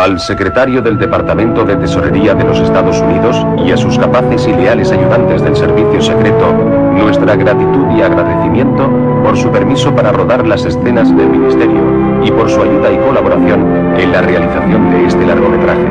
Al secretario del Departamento de Tesorería de los Estados Unidos y a sus capaces y leales ayudantes del servicio secreto, nuestra gratitud y agradecimiento por su permiso para rodar las escenas del ministerio y por su ayuda y colaboración en la realización de este largometraje.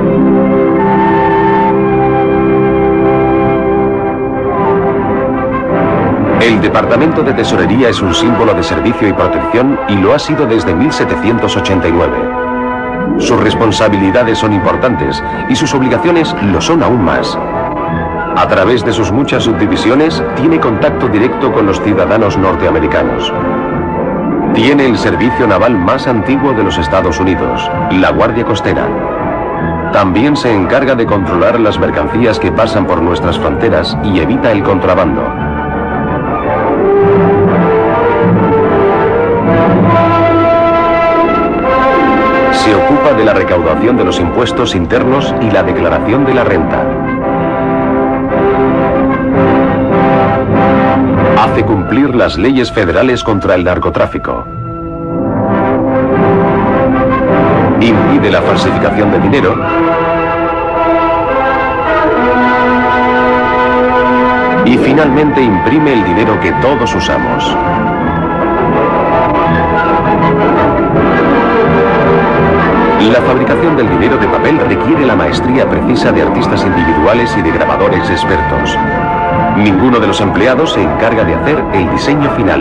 El Departamento de Tesorería es un símbolo de servicio y protección y lo ha sido desde 1789. Sus responsabilidades son importantes y sus obligaciones lo son aún más. A través de sus muchas subdivisiones, tiene contacto directo con los ciudadanos norteamericanos. Tiene el servicio naval más antiguo de los Estados Unidos, la Guardia Costera. También se encarga de controlar las mercancías que pasan por nuestras fronteras y evita el contrabando. Se ocupa de la recaudación de los impuestos internos y la declaración de la renta. Hace cumplir las leyes federales contra el narcotráfico. Impide la falsificación de dinero. Y finalmente imprime el dinero que todos usamos. La fabricación del dinero de papel requiere la maestría precisa de artistas individuales y de grabadores expertos. Ninguno de los empleados se encarga de hacer el diseño final.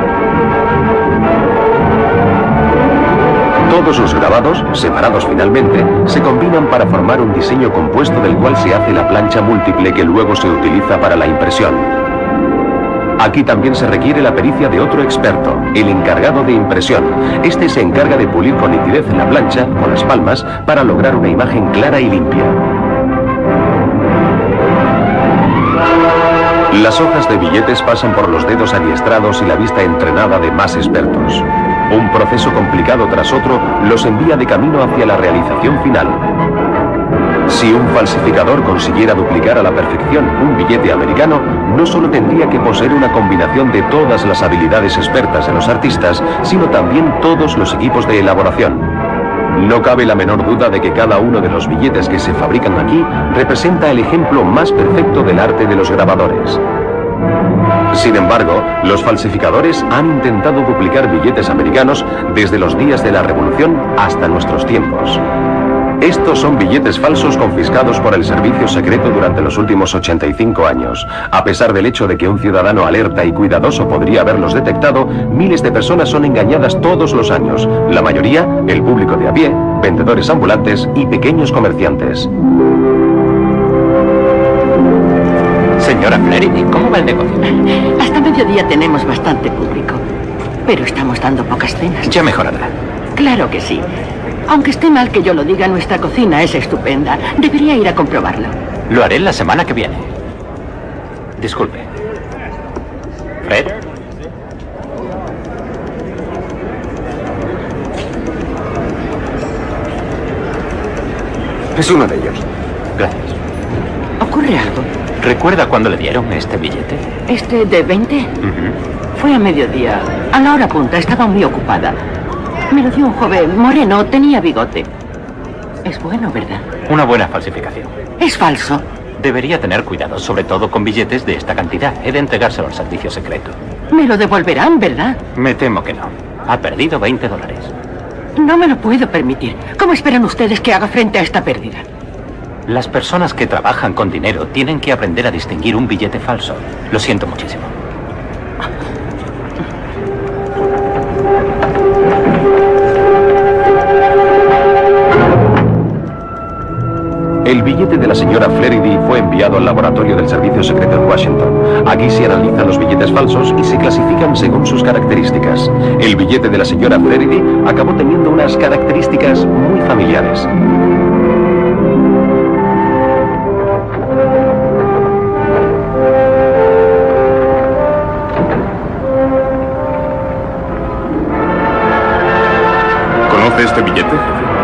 Todos los grabados, separados finalmente, se combinan para formar un diseño compuesto del cual se hace la plancha múltiple que luego se utiliza para la impresión. Aquí también se requiere la pericia de otro experto, el encargado de impresión. Este se encarga de pulir con nitidez la plancha, con las palmas, para lograr una imagen clara y limpia. Las hojas de billetes pasan por los dedos adiestrados y la vista entrenada de más expertos. Un proceso complicado tras otro los envía de camino hacia la realización final. Si un falsificador consiguiera duplicar a la perfección un billete americano, no solo tendría que poseer una combinación de todas las habilidades expertas de los artistas, sino también todos los equipos de elaboración. No cabe la menor duda de que cada uno de los billetes que se fabrican aquí representa el ejemplo más perfecto del arte de los grabadores. Sin embargo, los falsificadores han intentado duplicar billetes americanos desde los días de la Revolución hasta nuestros tiempos. Estos son billetes falsos confiscados por el servicio secreto durante los últimos 85 años. A pesar del hecho de que un ciudadano alerta y cuidadoso podría haberlos detectado, miles de personas son engañadas todos los años. La mayoría, el público de a pie, vendedores ambulantes y pequeños comerciantes. Señora Flaherty, ¿cómo va el negocio? Hasta mediodía tenemos bastante público, pero estamos dando pocas cenas. Ya mejorará. Claro que sí. Aunque esté mal que yo lo diga, nuestra cocina es estupenda. Debería ir a comprobarlo. Lo haré la semana que viene. Disculpe. ¿Fred? Es uno de ellos. Gracias. ¿Ocurre algo? ¿Recuerda cuándo le dieron este billete? ¿Este de 20? Fue a mediodía. A la hora punta. Estaba muy ocupada. Me lo dio un joven moreno. Tenía bigote. Es bueno, ¿verdad? Una buena falsificación. Es falso. Debería tener cuidado, sobre todo con billetes de esta cantidad. He de entregárselo al servicio secreto. Me lo devolverán, ¿verdad? Me temo que no. Ha perdido $20. No me lo puedo permitir. ¿Cómo esperan ustedes que haga frente a esta pérdida? Las personas que trabajan con dinero tienen que aprender a distinguir un billete falso. Lo siento muchísimo. El billete de la señora Flaherty fue enviado al laboratorio del Servicio Secreto en Washington. Aquí se analizan los billetes falsos y se clasifican según sus características. El billete de la señora Flaherty acabó teniendo unas características muy familiares. ¿Conoce este billete?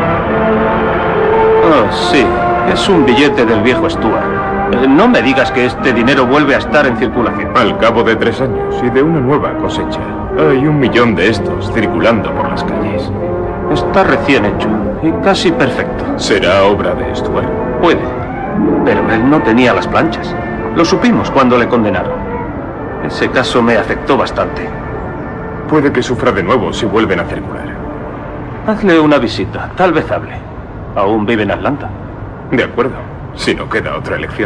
Oh, sí. Es un billete del viejo Stuart. No me digas que este dinero vuelve a estar en circulación. Al cabo de 3 años y de una nueva cosecha. Hay 1 millón de estos circulando por las calles. Está recién hecho. y casi perfecto. ¿Será obra de Stuart? Puede, pero él no tenía las planchas. Lo supimos cuando le condenaron. Ese caso me afectó bastante. Puede que sufra de nuevo si vuelven a circular. Hazle una visita, tal vez hable. Aún vive en Atlanta. De acuerdo, si no queda otra elección.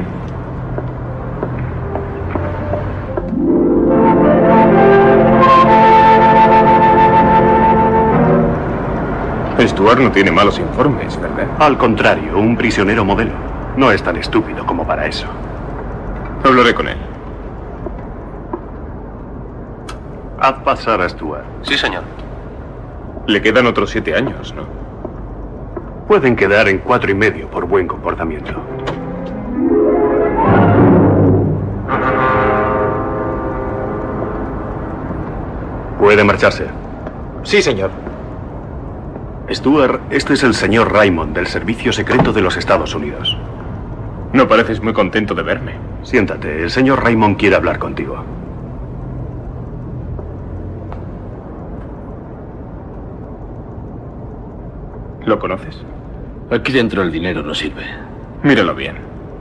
Stuart no tiene malos informes, ¿verdad? Al contrario, un prisionero modelo. No es tan estúpido como para eso. Hablaré con él. Haz pasar a Stuart. Sí, señor. Le quedan otros 7 años, ¿no? Pueden quedar en 4,5 por buen comportamiento. Puede marcharse. Sí, señor. Stuart, este es el señor Raymond del Servicio Secreto de los Estados Unidos. No pareces muy contento de verme. Siéntate, el señor Raymond quiere hablar contigo. ¿Lo conoces? Aquí dentro el dinero no sirve. Míralo bien.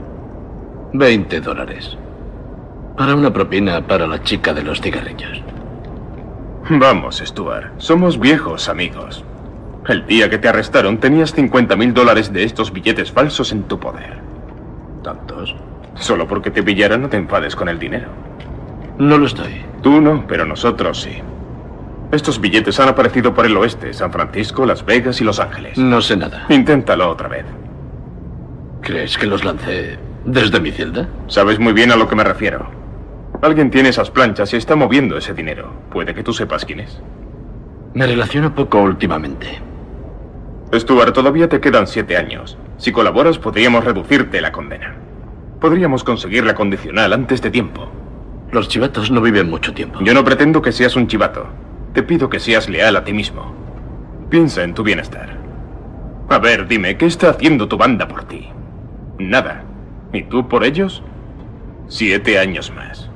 $20. Para una propina para la chica de los cigarrillos. Vamos, Stuart. Somos viejos amigos. El día que te arrestaron tenías $50,000 de estos billetes falsos en tu poder. ¿Tantos? Solo porque te pillaran no te enfades con el dinero. No lo estoy. Tú no, pero nosotros sí. Estos billetes han aparecido por el oeste, San Francisco, Las Vegas y Los Ángeles. No sé nada. Inténtalo otra vez. ¿Crees que los lancé desde mi celda? Sabes muy bien a lo que me refiero. Alguien tiene esas planchas y está moviendo ese dinero. Puede que tú sepas quién es. Me relaciono poco últimamente. Stuart, todavía te quedan 7 años. Si colaboras, podríamos reducirte la condena. Podríamos conseguir la condicional antes de tiempo. Los chivatos no viven mucho tiempo. Yo no pretendo que seas un chivato. Te pido que seas leal a ti mismo. Piensa en tu bienestar. A ver, dime, ¿qué está haciendo tu banda por ti? Nada. ¿Y tú por ellos? 7 años más.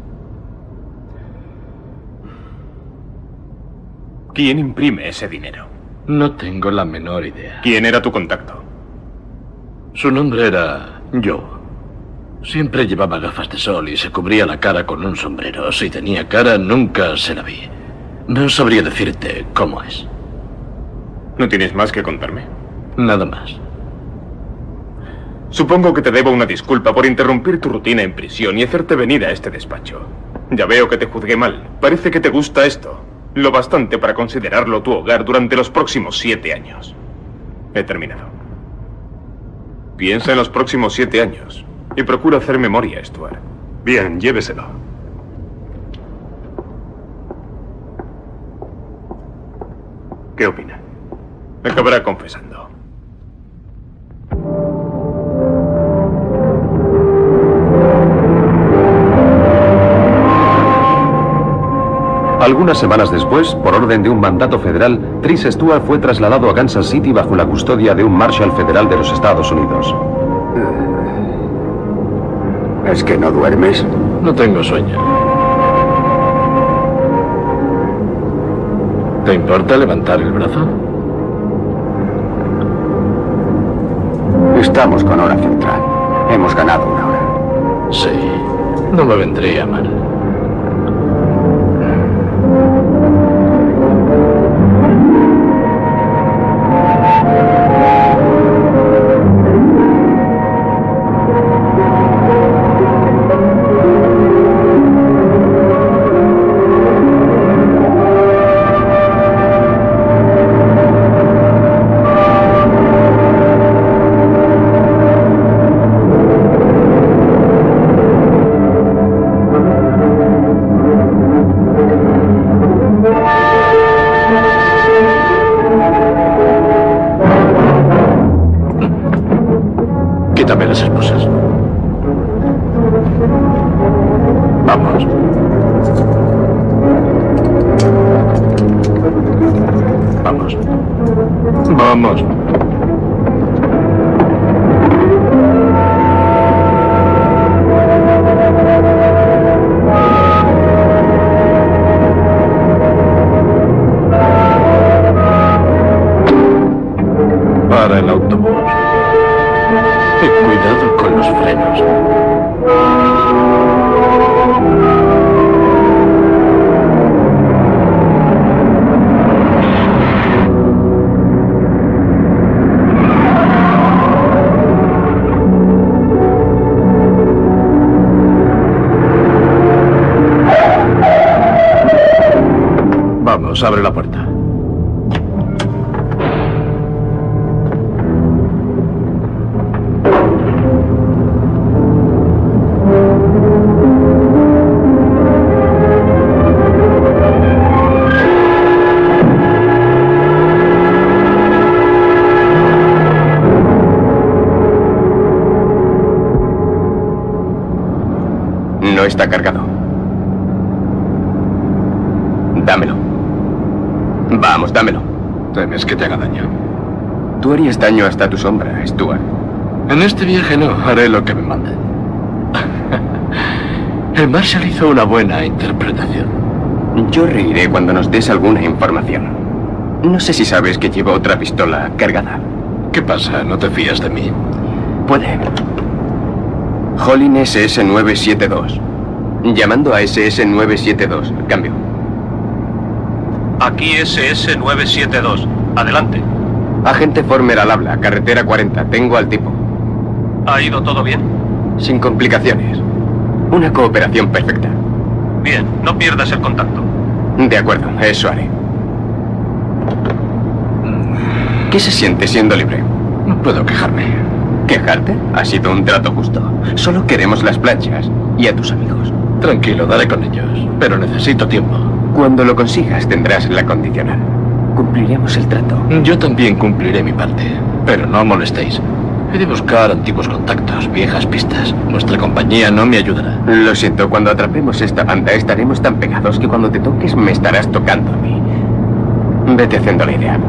¿Quién imprime ese dinero? No tengo la menor idea. ¿Quién era tu contacto? Su nombre era Joe. Siempre llevaba gafas de sol y se cubría la cara con un sombrero. Si tenía cara, nunca se la vi. No sabría decirte cómo es. ¿No tienes más que contarme? Nada más. Supongo que te debo una disculpa por interrumpir tu rutina en prisión y hacerte venir a este despacho. Ya veo que te juzgué mal. Parece que te gusta esto. Lo bastante para considerarlo tu hogar durante los próximos 7 años. He terminado. Piensa en los próximos 7 años y procura hacer memoria, Stuart. Bien, lléveselo. ¿Qué opina? Acabará confesando. Algunas semanas después, por orden de un mandato federal, Tris Stuart fue trasladado a Kansas City bajo la custodia de un Marshal federal de los Estados Unidos. ¿Es que no duermes? No tengo sueño. ¿Te importa levantar el brazo? Estamos con hora central. Hemos ganado 1 hora. Sí, no me vendría mal. Quítame las esposas. Vamos. Vamos. Vamos. Vamos, abre la puerta. No está cargado. Dámelo. Vamos, dámelo. ¿Temes que te haga daño? Tú harías daño hasta tu sombra, Stuart. En este viaje no, haré lo que me manden. El Marshal hizo una buena interpretación. Yo reiré cuando nos des alguna información. No sé si sabes que llevo otra pistola cargada. ¿Qué pasa? ¿No te fías de mí? Puede. Hollin SS-972. Llamando a SS-972. Cambio. Aquí SS-972. Adelante. Agente Former al habla. Carretera 40. Tengo al tipo. ¿Ha ido todo bien? Sin complicaciones. Una cooperación perfecta. Bien, no pierdas el contacto. De acuerdo, eso haré. ¿Qué se siente siendo libre? No puedo quejarme. ¿Quejarte? Ha sido un trato justo. Solo queremos las planchas y a tus amigos. Tranquilo, daré con ellos. Pero necesito tiempo. Cuando lo consigas tendrás la condicional. Cumpliremos el trato. Yo también cumpliré mi parte. Pero no molestéis. He de buscar antiguos contactos, viejas pistas. Nuestra compañía no me ayudará. Lo siento, cuando atrapemos esta banda estaremos tan pegados que cuando te toques me estarás tocando a mí. Vete haciendo la idea.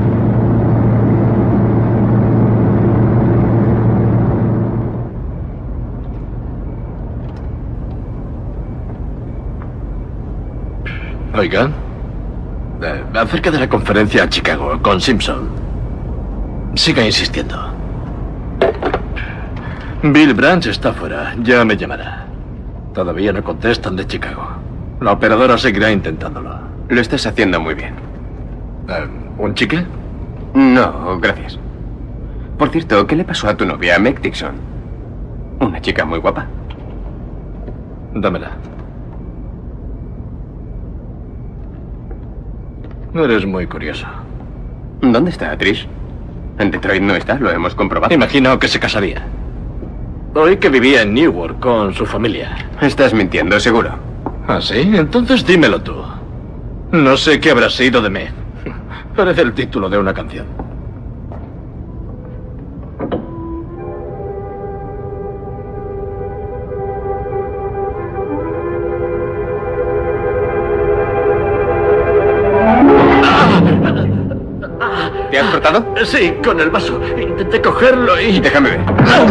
Oigan, acerca de la conferencia a Chicago con Simpson. Siga insistiendo. Bill Branch está fuera, ya me llamará. Todavía no contestan de Chicago. La operadora seguirá intentándolo. Lo estás haciendo muy bien. ¿Un chicle? No, gracias. Por cierto, ¿qué le pasó a tu novia, Meg Dixon? Una chica muy guapa. Dámela. Eres muy curioso. ¿Dónde está Trish? En Detroit no está, lo hemos comprobado. Imagino que se casaría. Oí que vivía en Newark con su familia. Estás mintiendo, seguro. ¿Ah, sí? Entonces dímelo tú. No sé qué habrá sido de Meg. Parece el título de una canción. ¿Te has cortado? Sí, con el vaso. Intenté cogerlo y... Déjame ver.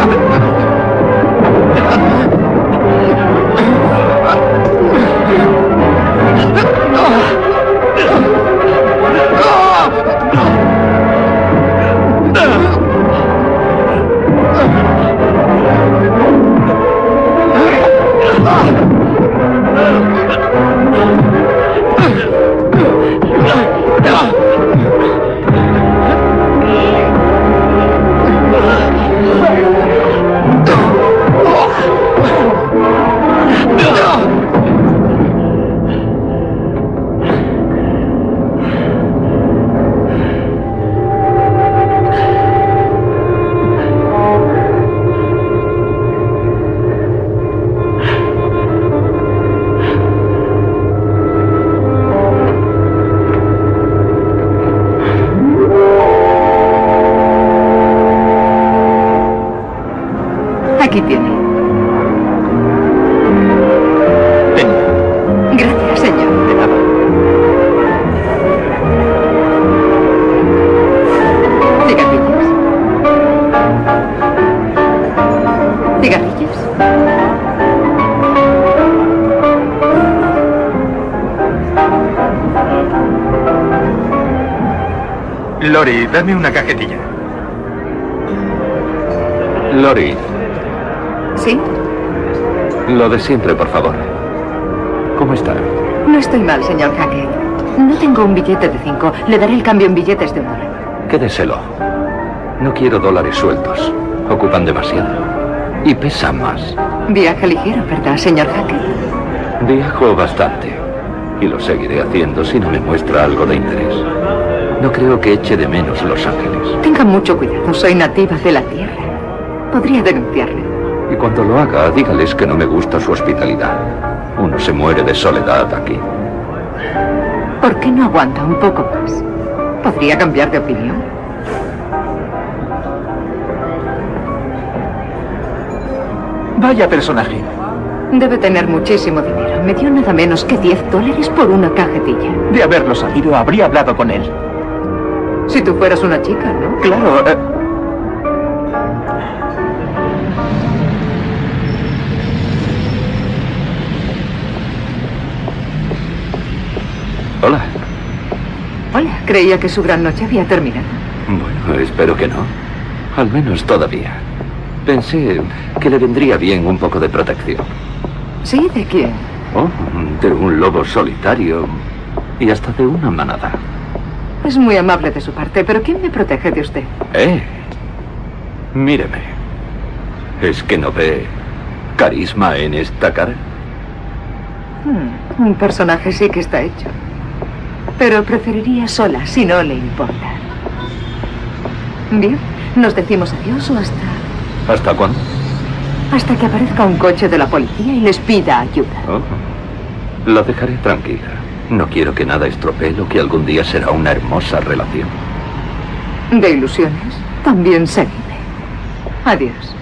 Aquí tiene. Gracias, señor. De nada. Cigarrillos. Cigarrillos. Lori, dame una cajetilla. Lori, ¿Sí? lo de siempre, por favor. ¿Cómo está? No estoy mal, señor Hackett. No tengo un billete de 5. Le daré el cambio en billetes de $1. Quédeselo. No quiero dólares sueltos. Ocupan demasiado. Y pesan más. Viaja ligero, ¿verdad, señor Hackett? Viajo bastante. Y lo seguiré haciendo si no me muestra algo de interés. No creo que eche de menos Los Ángeles. Tenga mucho cuidado, soy nativa de la Tierra. Podría denunciarle. Y cuando lo haga, dígales que no me gusta su hospitalidad. Uno se muere de soledad aquí. ¿Por qué no aguanta un poco más? ¿Podría cambiar de opinión? Vaya personaje. Debe tener muchísimo dinero. Me dio nada menos que $10 por una cajetilla. De haberlo sabido, habría hablado con él. Si tú fueras una chica, ¿no? Claro. Hola. Hola, creía que su gran noche había terminado. Bueno, espero que no. Al menos todavía. Pensé que le vendría bien un poco de protección. ¿Sí? ¿De quién? Oh, de un lobo solitario y hasta de una manada. Es muy amable de su parte, pero ¿quién me protege de usted? Míreme. ¿Es que no ve carisma en esta cara? Un personaje sí que está hecho. Pero preferiría sola, si no le importa. Bien, ¿nos decimos adiós o hasta...? ¿Hasta cuándo? Hasta que aparezca un coche de la policía y les pida ayuda. Oh, la dejaré tranquila. No quiero que nada estropee lo que algún día será una hermosa relación. De ilusiones también se vive. Adiós.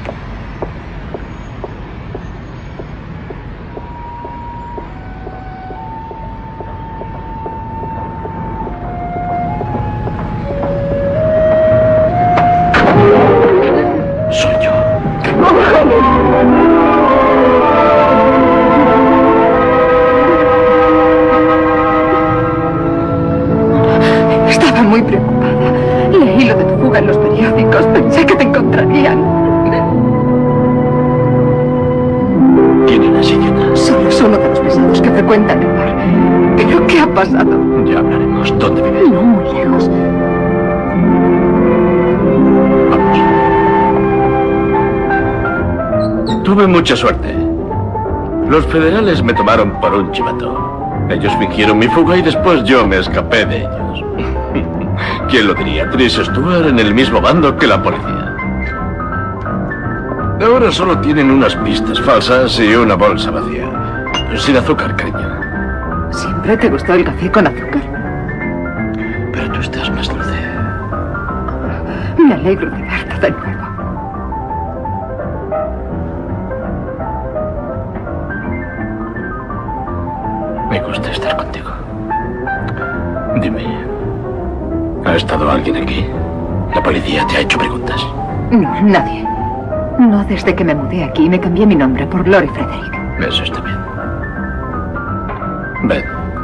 Soy yo. Estaba muy preocupada. Leí lo de tu fuga en los periódicos. Pensé que te encontrarían. ¿Quién era ese idiota? Solo es uno de los pesados que frecuentan el bar. ¿Pero qué ha pasado? Ya hablaremos. ¿Dónde vive? No muy lejos. Tuve mucha suerte. Los federales me tomaron por un chivato. Ellos fingieron mi fuga y después yo me escapé de ellos. ¿Quién lo diría? Tris Stewart en el mismo bando que la policía. Ahora solo tienen unas pistas falsas y una bolsa vacía. Sin azúcar, cariño. ¿Siempre te gustó el café con azúcar? Pero tú estás más dulce. Me alegro de verte de nuevo. Me gusta estar contigo. Dime, ¿ha estado alguien aquí? ¿La policía te ha hecho preguntas? No, nadie. No desde que me mudé aquí. Me cambié mi nombre por Lori Frederick. Eso está bien. Ven.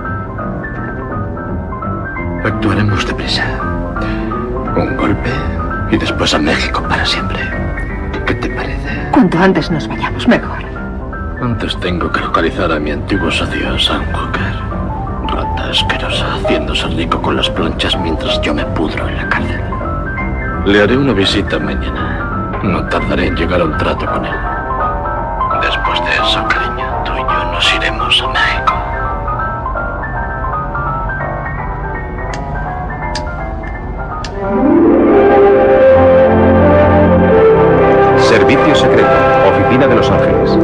Actuaremos deprisa. Un golpe y después a México para siempre. ¿Qué te parece? Cuanto antes nos vayamos, mejor. Antes tengo que localizar a mi antiguo socio, Sam Hooker. Rata asquerosa, haciéndose rico con las planchas mientras yo me pudro en la cárcel. Le haré una visita mañana. No tardaré en llegar a un trato con él. Después de eso, cariño, tú y yo nos iremos a México. Servicio secreto, oficina de Los Ángeles.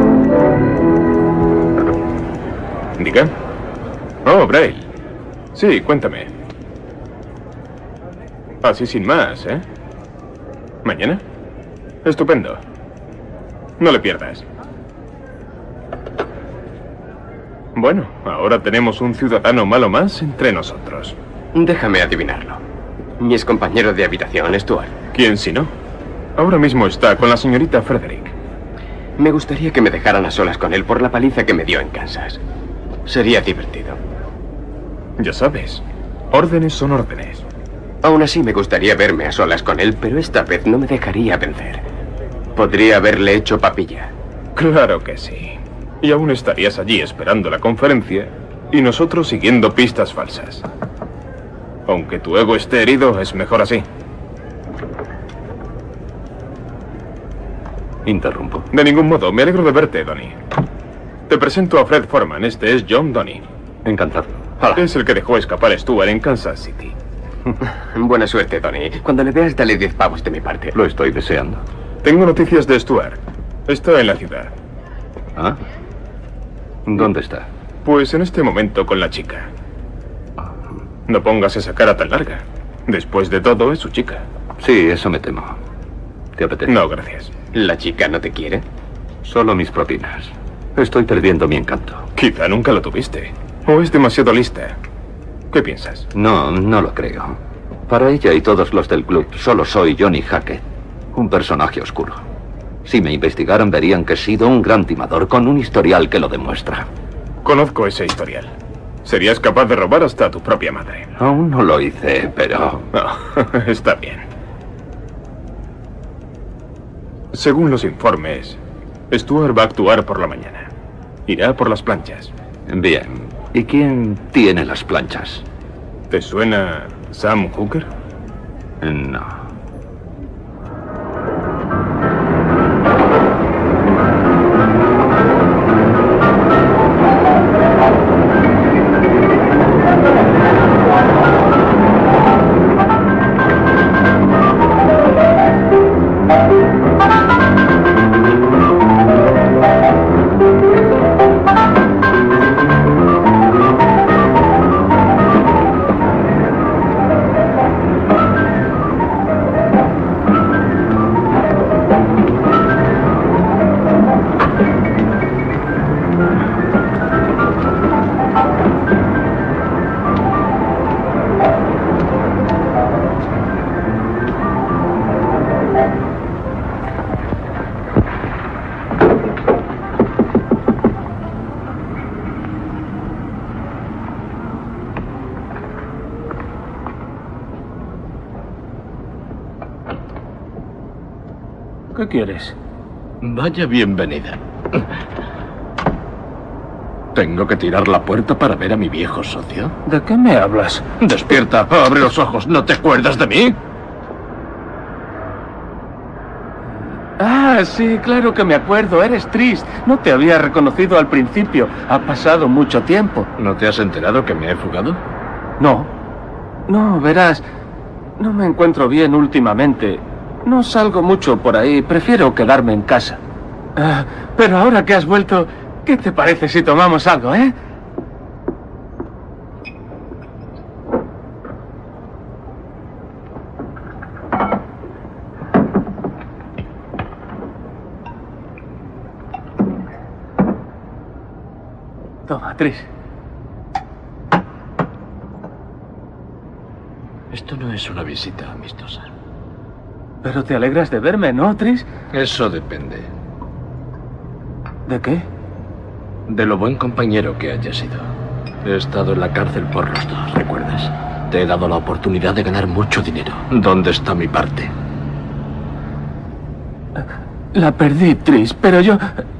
¿Diga? Oh, Braille. Sí, cuéntame. Así sin más, ¿eh? ¿Mañana? Estupendo. No le pierdas. Bueno, ahora tenemos un ciudadano malo más entre nosotros. Déjame adivinarlo. Mi ex compañero de habitación, Stuart. ¿Quién si no? Ahora mismo está con la señorita Frederick. Me gustaría que me dejaran a solas con él por la paliza que me dio en Kansas. Sería divertido. Ya sabes, órdenes son órdenes. Aún así me gustaría verme a solas con él, pero esta vez no me dejaría vencer. Podría haberle hecho papilla. Claro que sí. Y aún estarías allí esperando la conferencia y nosotros siguiendo pistas falsas. Aunque tu ego esté herido, es mejor así. ¿Interrumpo? De ningún modo. Me alegro de verte, Donnie. Te presento a Fred Foreman. Este es John Donnie. Encantado. Hola. Es el que dejó escapar a Stuart en Kansas City. Buena suerte, Tony. Cuando le veas, dale 10 pavos de mi parte. Lo estoy deseando. Tengo noticias de Stuart. Está en la ciudad. ¿Ah? ¿Dónde está? Pues en este momento con la chica. No pongas esa cara tan larga. Después de todo, es su chica. Sí, eso me temo. ¿Te apetece? No, gracias. ¿La chica no te quiere? Solo mis propinas. Estoy perdiendo mi encanto. Quizá nunca lo tuviste. O es demasiado lista. ¿Qué piensas? No, no lo creo. Para ella y todos los del club, solo soy Johnny Hackett, un personaje oscuro. Si me investigaran, verían que he sido un gran timador con un historial que lo demuestra. Conozco ese historial. Serías capaz de robar hasta a tu propia madre. Aún no lo hice, pero... No, está bien. Según los informes, Stuart va a actuar por la mañana. Irá por las planchas. Bien. ¿Y quién tiene las planchas? ¿Te suena Sam Hooker? No. ¿Qué quieres? Vaya bienvenida. ¿Tengo que tirar la puerta para ver a mi viejo socio? ¿De qué me hablas? Despierta, abre los ojos. ¿No te acuerdas de mí? Ah, sí, claro que me acuerdo. Eres Tris. No te había reconocido al principio. Ha pasado mucho tiempo. ¿No te has enterado que me he fugado? No. No, verás. No me encuentro bien últimamente. No salgo mucho por ahí. Prefiero quedarme en casa. Pero ahora que has vuelto, ¿qué te parece si tomamos algo, eh? Toma, Tris. Esto no es una visita amistosa. Pero te alegras de verme, ¿no, Tris? Eso depende. ¿De qué? De lo buen compañero que hayas sido. He estado en la cárcel por los dos, ¿recuerdas? Te he dado la oportunidad de ganar mucho dinero. ¿Dónde está mi parte? La perdí, Tris, pero yo...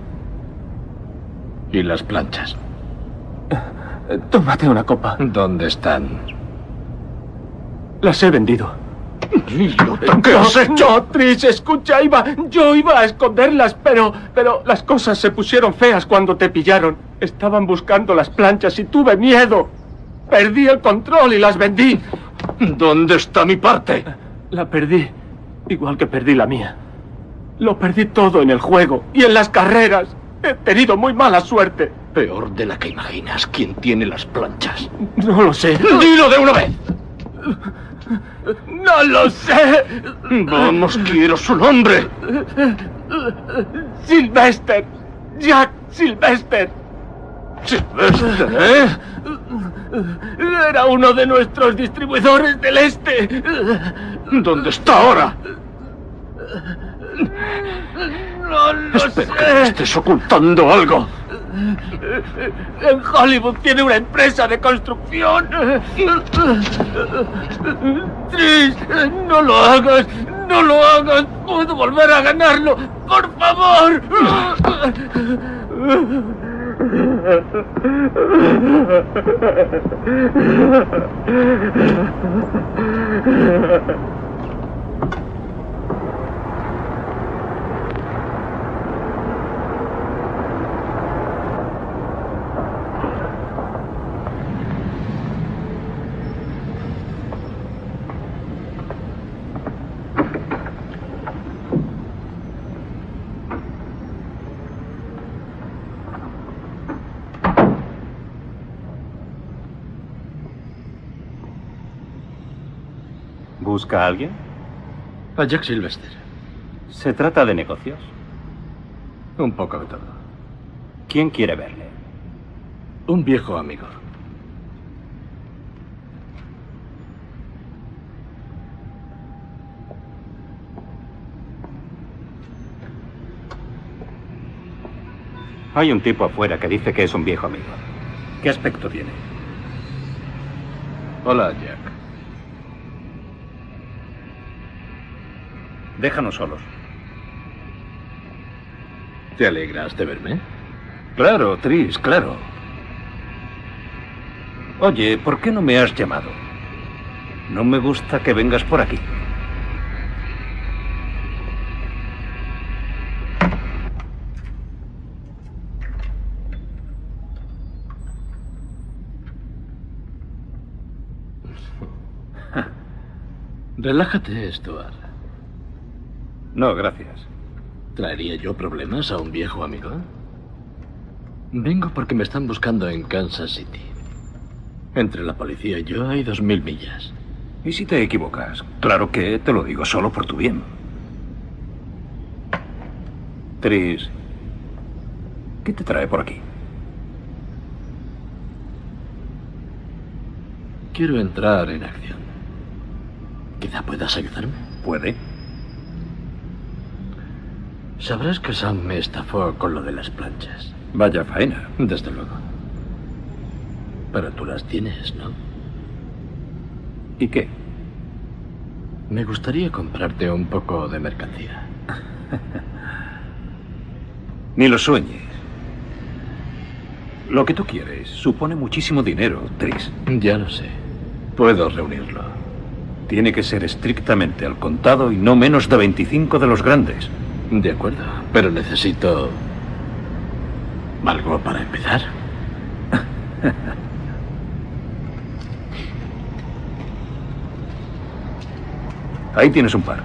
¿Y las planchas? Tómate una copa. ¿Dónde están? Las he vendido. ¿Qué has hecho? No, Tris, escucha, yo iba a esconderlas, pero las cosas se pusieron feas cuando te pillaron. Estaban buscando las planchas y tuve miedo. Perdí el control y las vendí. ¿Dónde está mi parte? La perdí, igual que perdí la mía. Lo perdí todo en el juego y en las carreras. He tenido muy mala suerte. Peor de la que imaginas. ¿Quién tiene las planchas? No lo sé. ¡Dilo de una vez! ¡No lo sé! Vamos, quiero su nombre. Sylvester. Jack Sylvester. ¿Sylvester, eh? Era uno de nuestros distribuidores del este. ¿Dónde está ahora? No lo Espero sé. que me estés ocultando algo. En Hollywood tiene una empresa de construcción. Tris, no lo hagas. No lo hagas. Puedo volver a ganarlo. Por favor. ¿Busca a alguien? A Jack Sylvester. ¿Se trata de negocios? Un poco de todo. ¿Quién quiere verle? Un viejo amigo. Hay un tipo afuera que dice que es un viejo amigo. ¿Qué aspecto tiene? Hola, Jack. Déjanos solos. ¿Te alegras de verme? Claro, Tris, claro. Oye, ¿por qué no me has llamado? No me gusta que vengas por aquí. Relájate, Stuart. No, gracias. ¿Traería yo problemas a un viejo amigo? Vengo porque me están buscando en Kansas City. Entre la policía y yo hay 2000 millas. ¿Y si te equivocas? Claro que te lo digo solo por tu bien. Tris, ¿qué te trae por aquí? Quiero entrar en acción. ¿Quizá puedas ayudarme? ¿Puede? Sabrás que Sam me estafó con lo de las planchas. Vaya faena. Desde luego. Pero tú las tienes, ¿no? ¿Y qué? Me gustaría comprarte un poco de mercancía. Ni lo sueñes. Lo que tú quieres supone muchísimo dinero, Tris. Ya lo sé. Puedo reunirlo. Tiene que ser estrictamente al contado y no menos de 25 de los grandes. De acuerdo, pero necesito algo para empezar. Ahí tienes un par.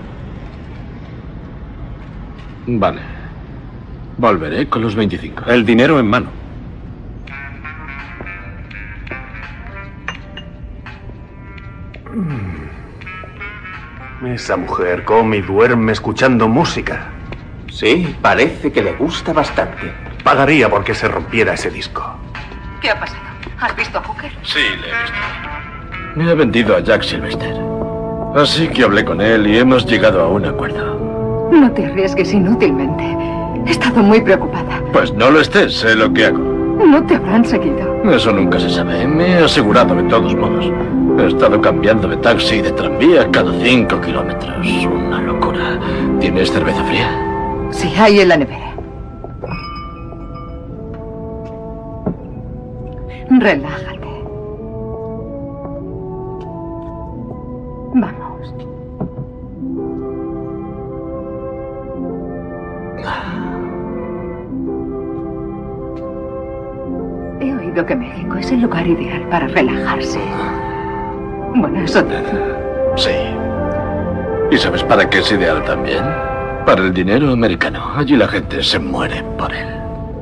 Vale. Volveré con los 25. El dinero en mano. Esa mujer come y duerme escuchando música. Sí, parece que le gusta bastante. Pagaría porque se rompiera ese disco. ¿Qué ha pasado? ¿Has visto a Hooker? Sí, le he visto. Me ha vendido a Jack Sylvester. Así que hablé con él y hemos llegado a un acuerdo. No te arriesgues inútilmente. He estado muy preocupada. Pues no lo estés, sé lo que hago. No te habrán seguido. Eso nunca se sabe. Me he asegurado de todos modos. He estado cambiando de taxi y de tranvía cada 5 kilómetros. Una locura. ¿Tienes cerveza fría? Sí, hay en la nevera. Relájate. Vamos. He oído que México es el lugar ideal para relajarse. Bueno, eso digo. Sí. ¿Y sabes para qué es ideal también? Para el dinero americano. Allí la gente se muere por él.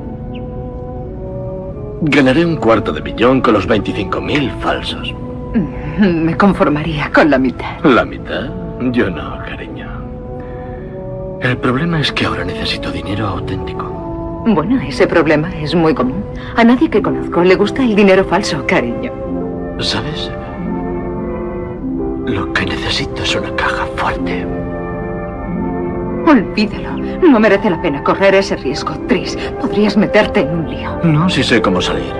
Ganaré $250 millón con los 25.000 falsos. Me conformaría con la mitad. ¿La mitad? Yo no, cariño. El problema es que ahora necesito dinero auténtico. Bueno, ese problema es muy común. A nadie que conozco le gusta el dinero falso, cariño. ¿Sabes? Lo que necesito es una caja fuerte. Olvídalo. No merece la pena correr ese riesgo, Tris. Podrías meterte en un lío. No, si sé cómo salir.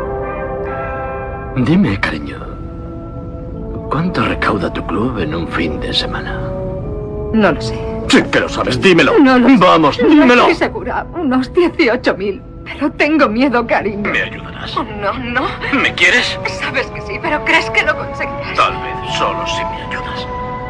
Dime, cariño, ¿cuánto recauda tu club en un fin de semana? No lo sé. Sí que lo sabes, dímelo. No lo sé. Vamos, No dímelo. estoy segura. Unos 18.000. Pero tengo miedo, cariño. ¿Me ayudarás? Oh, no, no. ¿Me quieres? Sabes que sí, pero ¿crees que lo conseguirás? Tal vez, solo si me ayudas.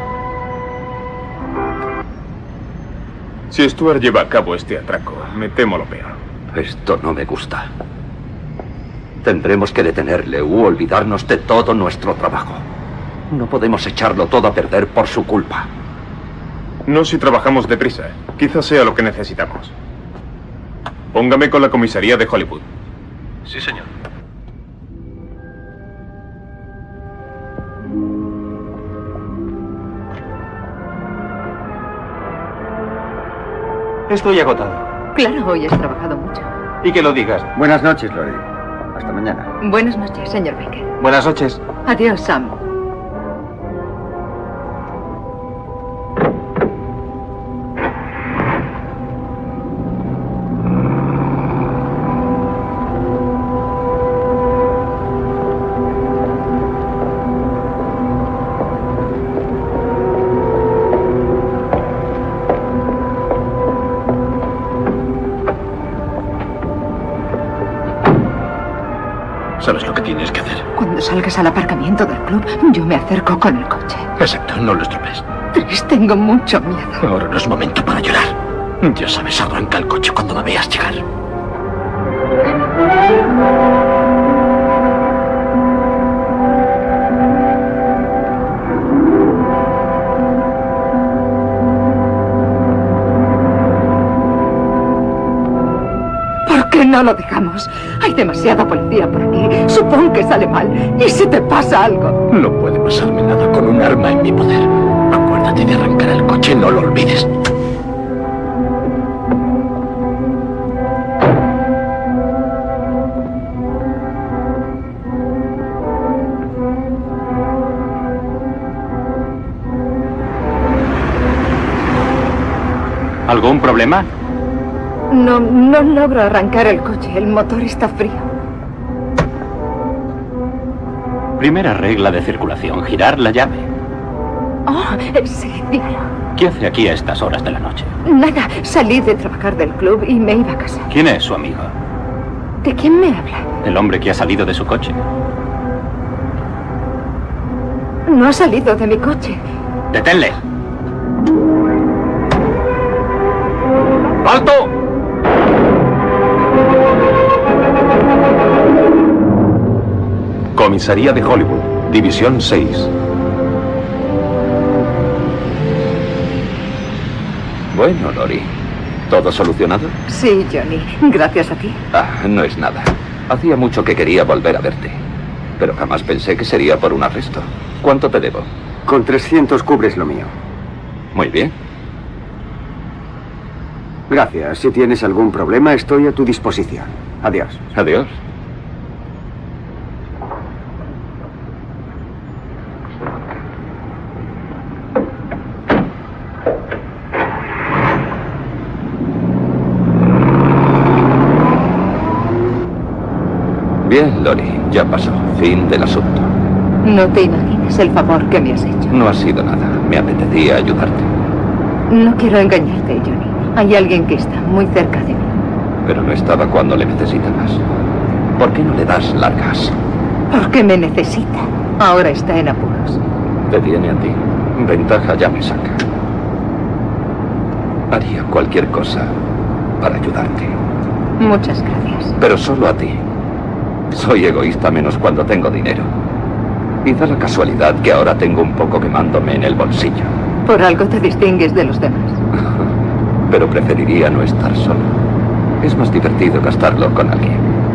Si Stuart lleva a cabo este atraco, me temo lo peor. Esto no me gusta. Tendremos que detenerle u olvidarnos de todo nuestro trabajo. No podemos echarlo todo a perder por su culpa. No si trabajamos deprisa. Quizás sea lo que necesitamos. Póngame con la comisaría de Hollywood. Sí, señor. Estoy agotado. Claro, hoy has trabajado mucho. Y que lo digas. Buenas noches, Lori. Hasta mañana. Buenas noches, señor Baker. Buenas noches. Adiós, Sam. ¿Sabes lo que tienes que hacer? Cuando salgas al aparcamiento del club, yo me acerco con el coche. Exacto, no lo estropees. Tris, tengo mucho miedo. Ahora no es momento para llorar. Ya sabes, arranca el coche cuando me veas llegar. ¿Por qué no lo dejamos? Hay demasiada policía por aquí. Supón que sale mal. ¿Y si te pasa algo? No puede pasarme nada con un arma en mi poder. Acuérdate de arrancar el coche, no lo olvides. ¿Algún problema? No logro arrancar el coche. El motor está frío. Primera regla de circulación, girar la llave. Oh, sí, claro. ¿Qué hace aquí a estas horas de la noche? Nada, salí de trabajar del club y me iba a casa. ¿Quién es su amigo? ¿De quién me habla? El hombre que ha salido de su coche. No ha salido de mi coche. ¡Deténle! ¡Alto! Comisaría de Hollywood, División 6. Bueno, Lori, ¿todo solucionado? Sí, Johnny. Gracias a ti. Ah, no es nada. Hacía mucho que quería volver a verte. Pero jamás pensé que sería por un arresto. ¿Cuánto te debo? Con 300 cubres lo mío. Muy bien. Gracias. Si tienes algún problema, estoy a tu disposición. Adiós. Adiós. Bien, Lori, ya pasó. Fin del asunto. No te imaginas el favor que me has hecho. No ha sido nada. Me apetecía ayudarte. No quiero engañarte, Johnny. Hay alguien que está muy cerca de mí. Pero no estaba cuando le necesitabas. ¿Por qué no le das largas? Porque me necesita. Ahora está en apuros. Te viene a ti. Ventaja ya me saca. Haría cualquier cosa para ayudarte. Muchas gracias. Pero solo a ti. Soy egoísta menos cuando tengo dinero. Y da la casualidad que ahora tengo un poco quemándome en el bolsillo. Por algo te distingues de los demás. Pero preferiría no estar solo. Es más divertido gastarlo con alguien.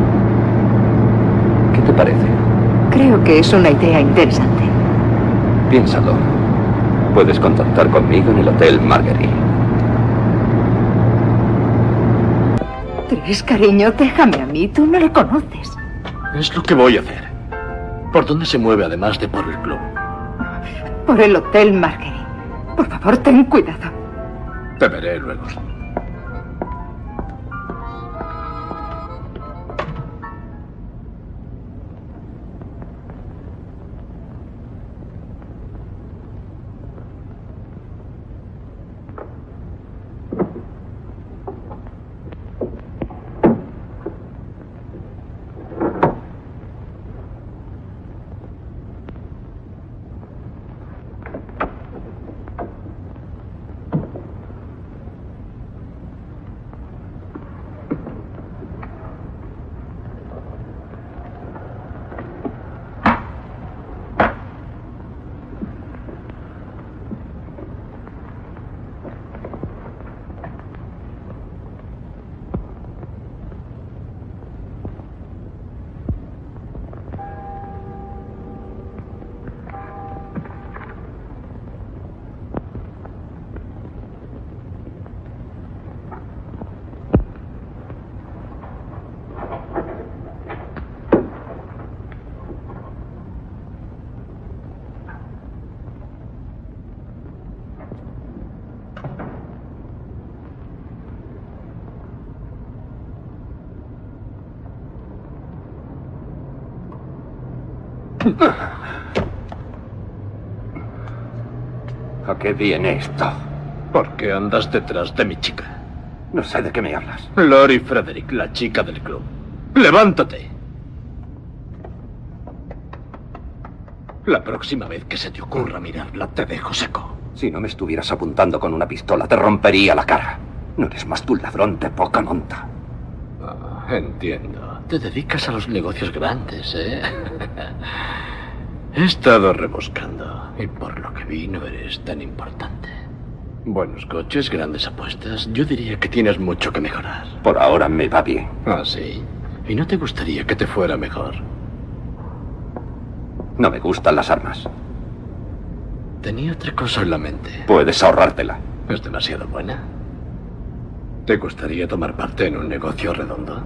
¿Qué te parece? Creo que es una idea interesante. Piénsalo. Puedes contactar conmigo en el Hotel Marguerite. Tris, cariño, déjame a mí. Tú no le conoces. Es lo que voy a hacer. ¿Por dónde se mueve además de por el club? Por el Hotel Marguerite. Por favor, ten cuidado. Te veré luego. ¿A qué viene esto? ¿Por qué andas detrás de mi chica? No sé de qué me hablas. Lori Frederick, la chica del club. ¡Levántate! La próxima vez que se te ocurra mirarla, te dejo seco. Si no me estuvieras apuntando con una pistola, te rompería la cara. No eres más que un ladrón de poca monta. Entiendo. Te dedicas a los negocios grandes, ¿eh? He estado rebuscando y por lo que vi no eres tan importante. Buenos coches, grandes apuestas. Yo diría que tienes mucho que mejorar. Por ahora me va bien. ¿Ah, sí? ¿Y no te gustaría que te fuera mejor? No me gustan las armas. Tenía otra cosa en la mente. Puedes ahorrártela. ¿Es demasiado buena? ¿Te gustaría tomar parte en un negocio redondo?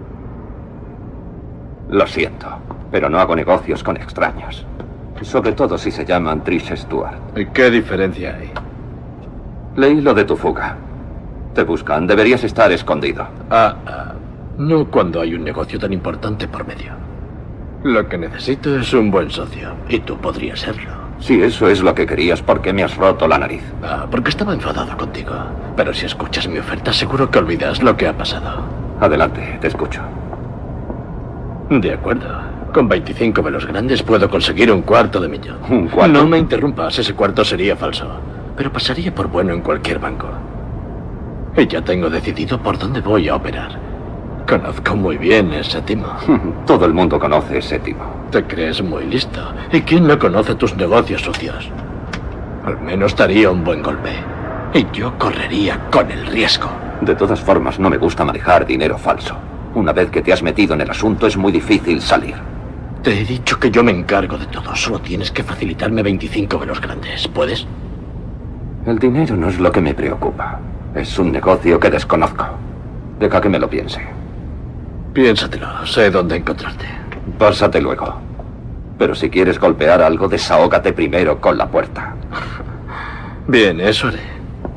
Lo siento, pero no hago negocios con extraños. Sobre todo si se llaman Trish Stewart. ¿Y qué diferencia hay? Leí lo de tu fuga. Te buscan, deberías estar escondido. No cuando hay un negocio tan importante por medio. Lo que necesito es un buen socio, y tú podrías serlo. Si eso es lo que querías, ¿por qué me has roto la nariz? Porque estaba enfadado contigo. Pero si escuchas mi oferta, seguro que olvidas lo que ha pasado. Adelante, te escucho. De acuerdo. Con 25 velos grandes puedo conseguir $250,000. ¿Un cuarto? No me interrumpas, ese cuarto sería falso. Pero pasaría por bueno en cualquier banco. Y ya tengo decidido por dónde voy a operar. Conozco muy bien ese timo. Todo el mundo conoce ese timo. Te crees muy listo. ¿Y quién no conoce tus negocios sucios? Al menos daría un buen golpe. Y yo correría con el riesgo. De todas formas, no me gusta manejar dinero falso. Una vez que te has metido en el asunto, es muy difícil salir. Te he dicho que yo me encargo de todo. Solo tienes que facilitarme 25 velos grandes. ¿Puedes? El dinero no es lo que me preocupa. Es un negocio que desconozco. Deja que me lo piense. Piénsatelo. Sé dónde encontrarte. Pásate luego. Pero si quieres golpear algo, desahógate primero con la puerta. Bien, eso haré.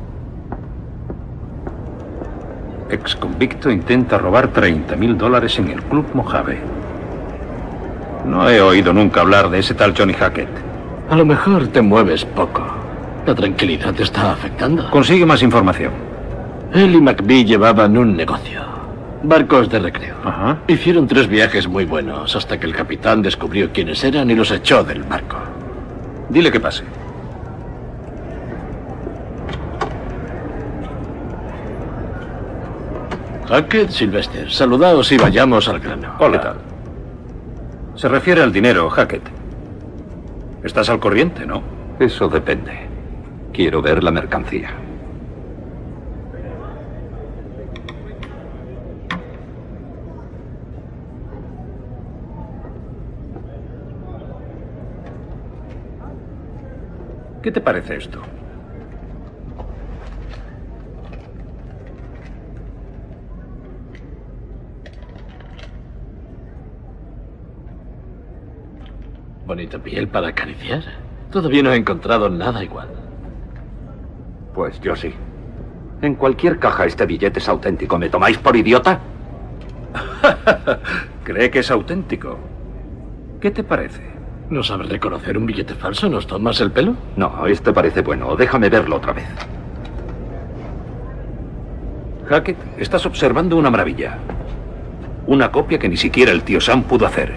Exconvicto intenta robar $30,000 en el Club Mojave. No he oído nunca hablar de ese tal Johnny Hackett. A lo mejor te mueves poco. La tranquilidad te está afectando. Consigue más información. Él y McBee llevaban un negocio. Barcos de recreo. Ajá. Hicieron 3 viajes muy buenos hasta que el capitán descubrió quiénes eran y los echó del barco. Dile que pase. Hackett, Sylvester, saludaos y vayamos al grano. Hola. ¿Qué tal? Se refiere al dinero, Hackett. Estás al corriente, ¿no? Eso depende. Quiero ver la mercancía. ¿Qué te parece esto? Bonita piel para acariciar. Todavía no he encontrado nada igual. Pues yo sí. En cualquier caja este billete es auténtico. ¿Me tomáis por idiota? ¿Cree que es auténtico? ¿Qué te parece? ¿No sabes reconocer un billete falso? ¿Nos tomas el pelo? No, este parece bueno. Déjame verlo otra vez. Hackett, estás observando una maravilla. Una copia que ni siquiera el tío Sam pudo hacer.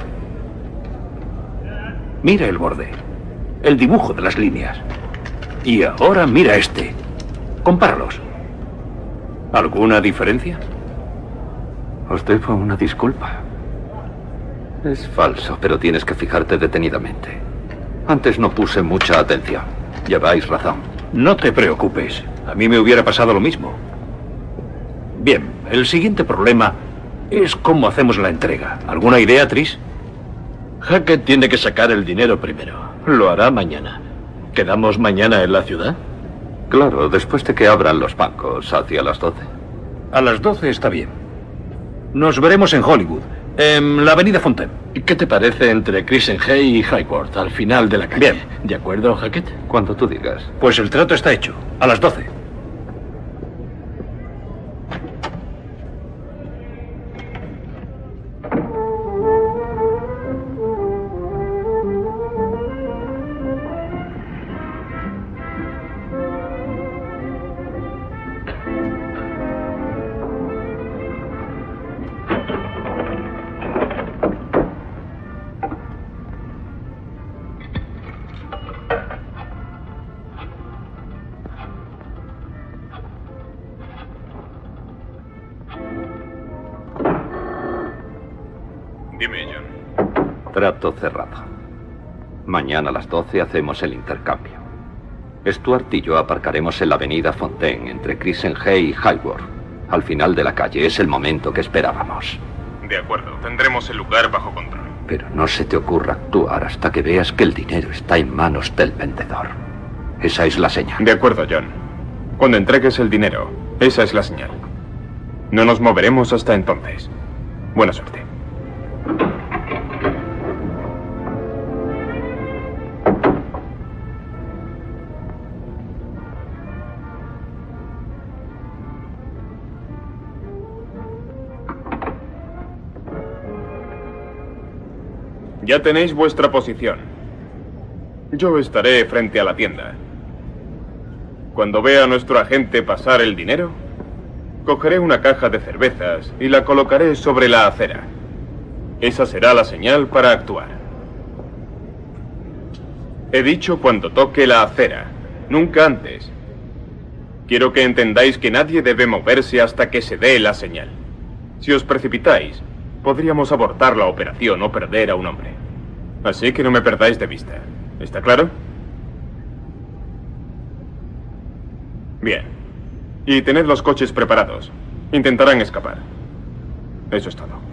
Mira el borde. El dibujo de las líneas. Y ahora mira este. Compáralos. ¿Alguna diferencia? Os debo una disculpa. Es falso, pero tienes que fijarte detenidamente. Antes no puse mucha atención. Lleváis razón. No te preocupes. A mí me hubiera pasado lo mismo. Bien, el siguiente problema es cómo hacemos la entrega. ¿Alguna idea, Trish? Hackett tiene que sacar el dinero primero. Lo hará mañana. ¿Quedamos mañana en la ciudad? Claro, después de que abran los bancos, hacia las 12. A las 12 está bien. Nos veremos en Hollywood, en la avenida Fontaine. ¿Qué te parece entre Crescent-Hay y Highworth, al final de la calle? Bien. ¿De acuerdo, Hackett? Cuando tú digas. Pues el trato está hecho. A las 12. Dime, John. Trato cerrado. Mañana a las 12 hacemos el intercambio. Stuart y yo aparcaremos en la avenida Fontaine, entre Crescent-Hay y Highworth. Al final de la calle. Es el momento que esperábamos. De acuerdo, tendremos el lugar bajo control. Pero no se te ocurra actuar hasta que veas que el dinero está en manos del vendedor. Esa es la señal. De acuerdo, John. Cuando entregues el dinero, esa es la señal. No nos moveremos hasta entonces. Buena suerte. Ya tenéis vuestra posición. Yo estaré frente a la tienda. Cuando vea a nuestro agente pasar el dinero, cogeré una caja de cervezas y la colocaré sobre la acera. Esa será la señal para actuar. He dicho cuando toque la acera, nunca antes. Quiero que entendáis que nadie debe moverse hasta que se dé la señal. Si os precipitáis, podríamos abortar la operación o perder a un hombre. Así que no me perdáis de vista. ¿Está claro? Bien. Y tened los coches preparados. Intentarán escapar. Eso es todo.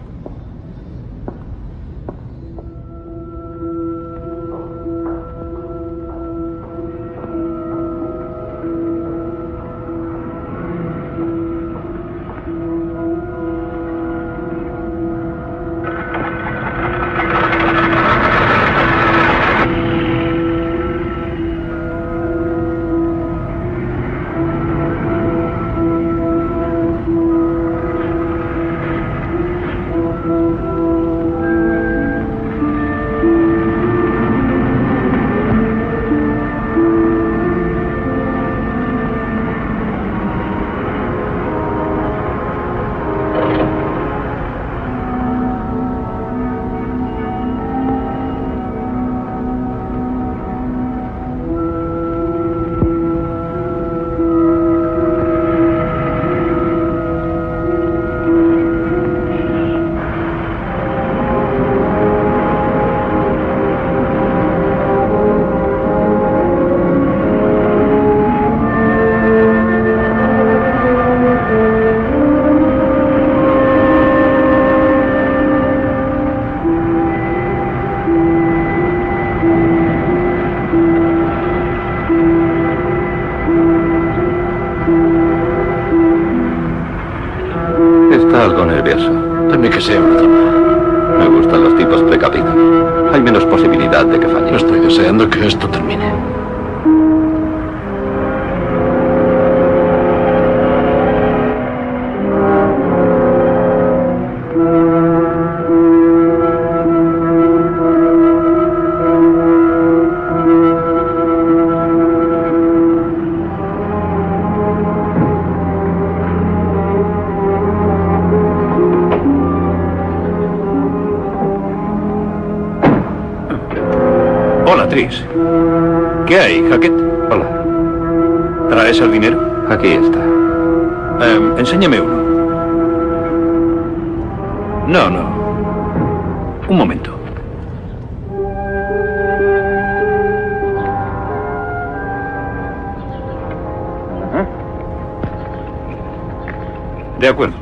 Algo nervioso. Teme que sea una trampa. Me gustan los tipos precavidos. Hay menos posibilidad de que falle. No estoy deseando que esto termine. Tris. ¿Qué hay, Hackett? Hola. ¿Traes el dinero? Aquí está. Enséñame uno. No. Un momento. De acuerdo.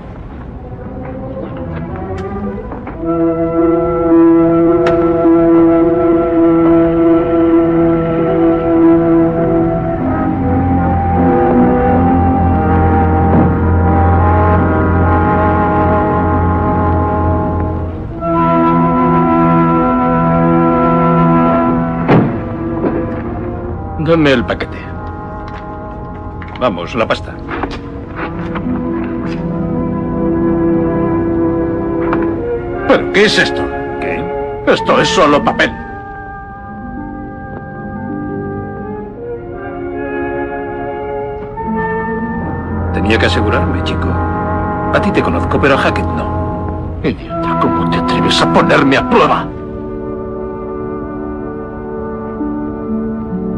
Dame el paquete. Vamos, la pasta. ¿Pero qué es esto? ¿Qué? Esto es solo papel. Tenía que asegurarme, chico. A ti te conozco, pero a Hackett no. Idiota, ¿cómo te atreves a ponerme a prueba?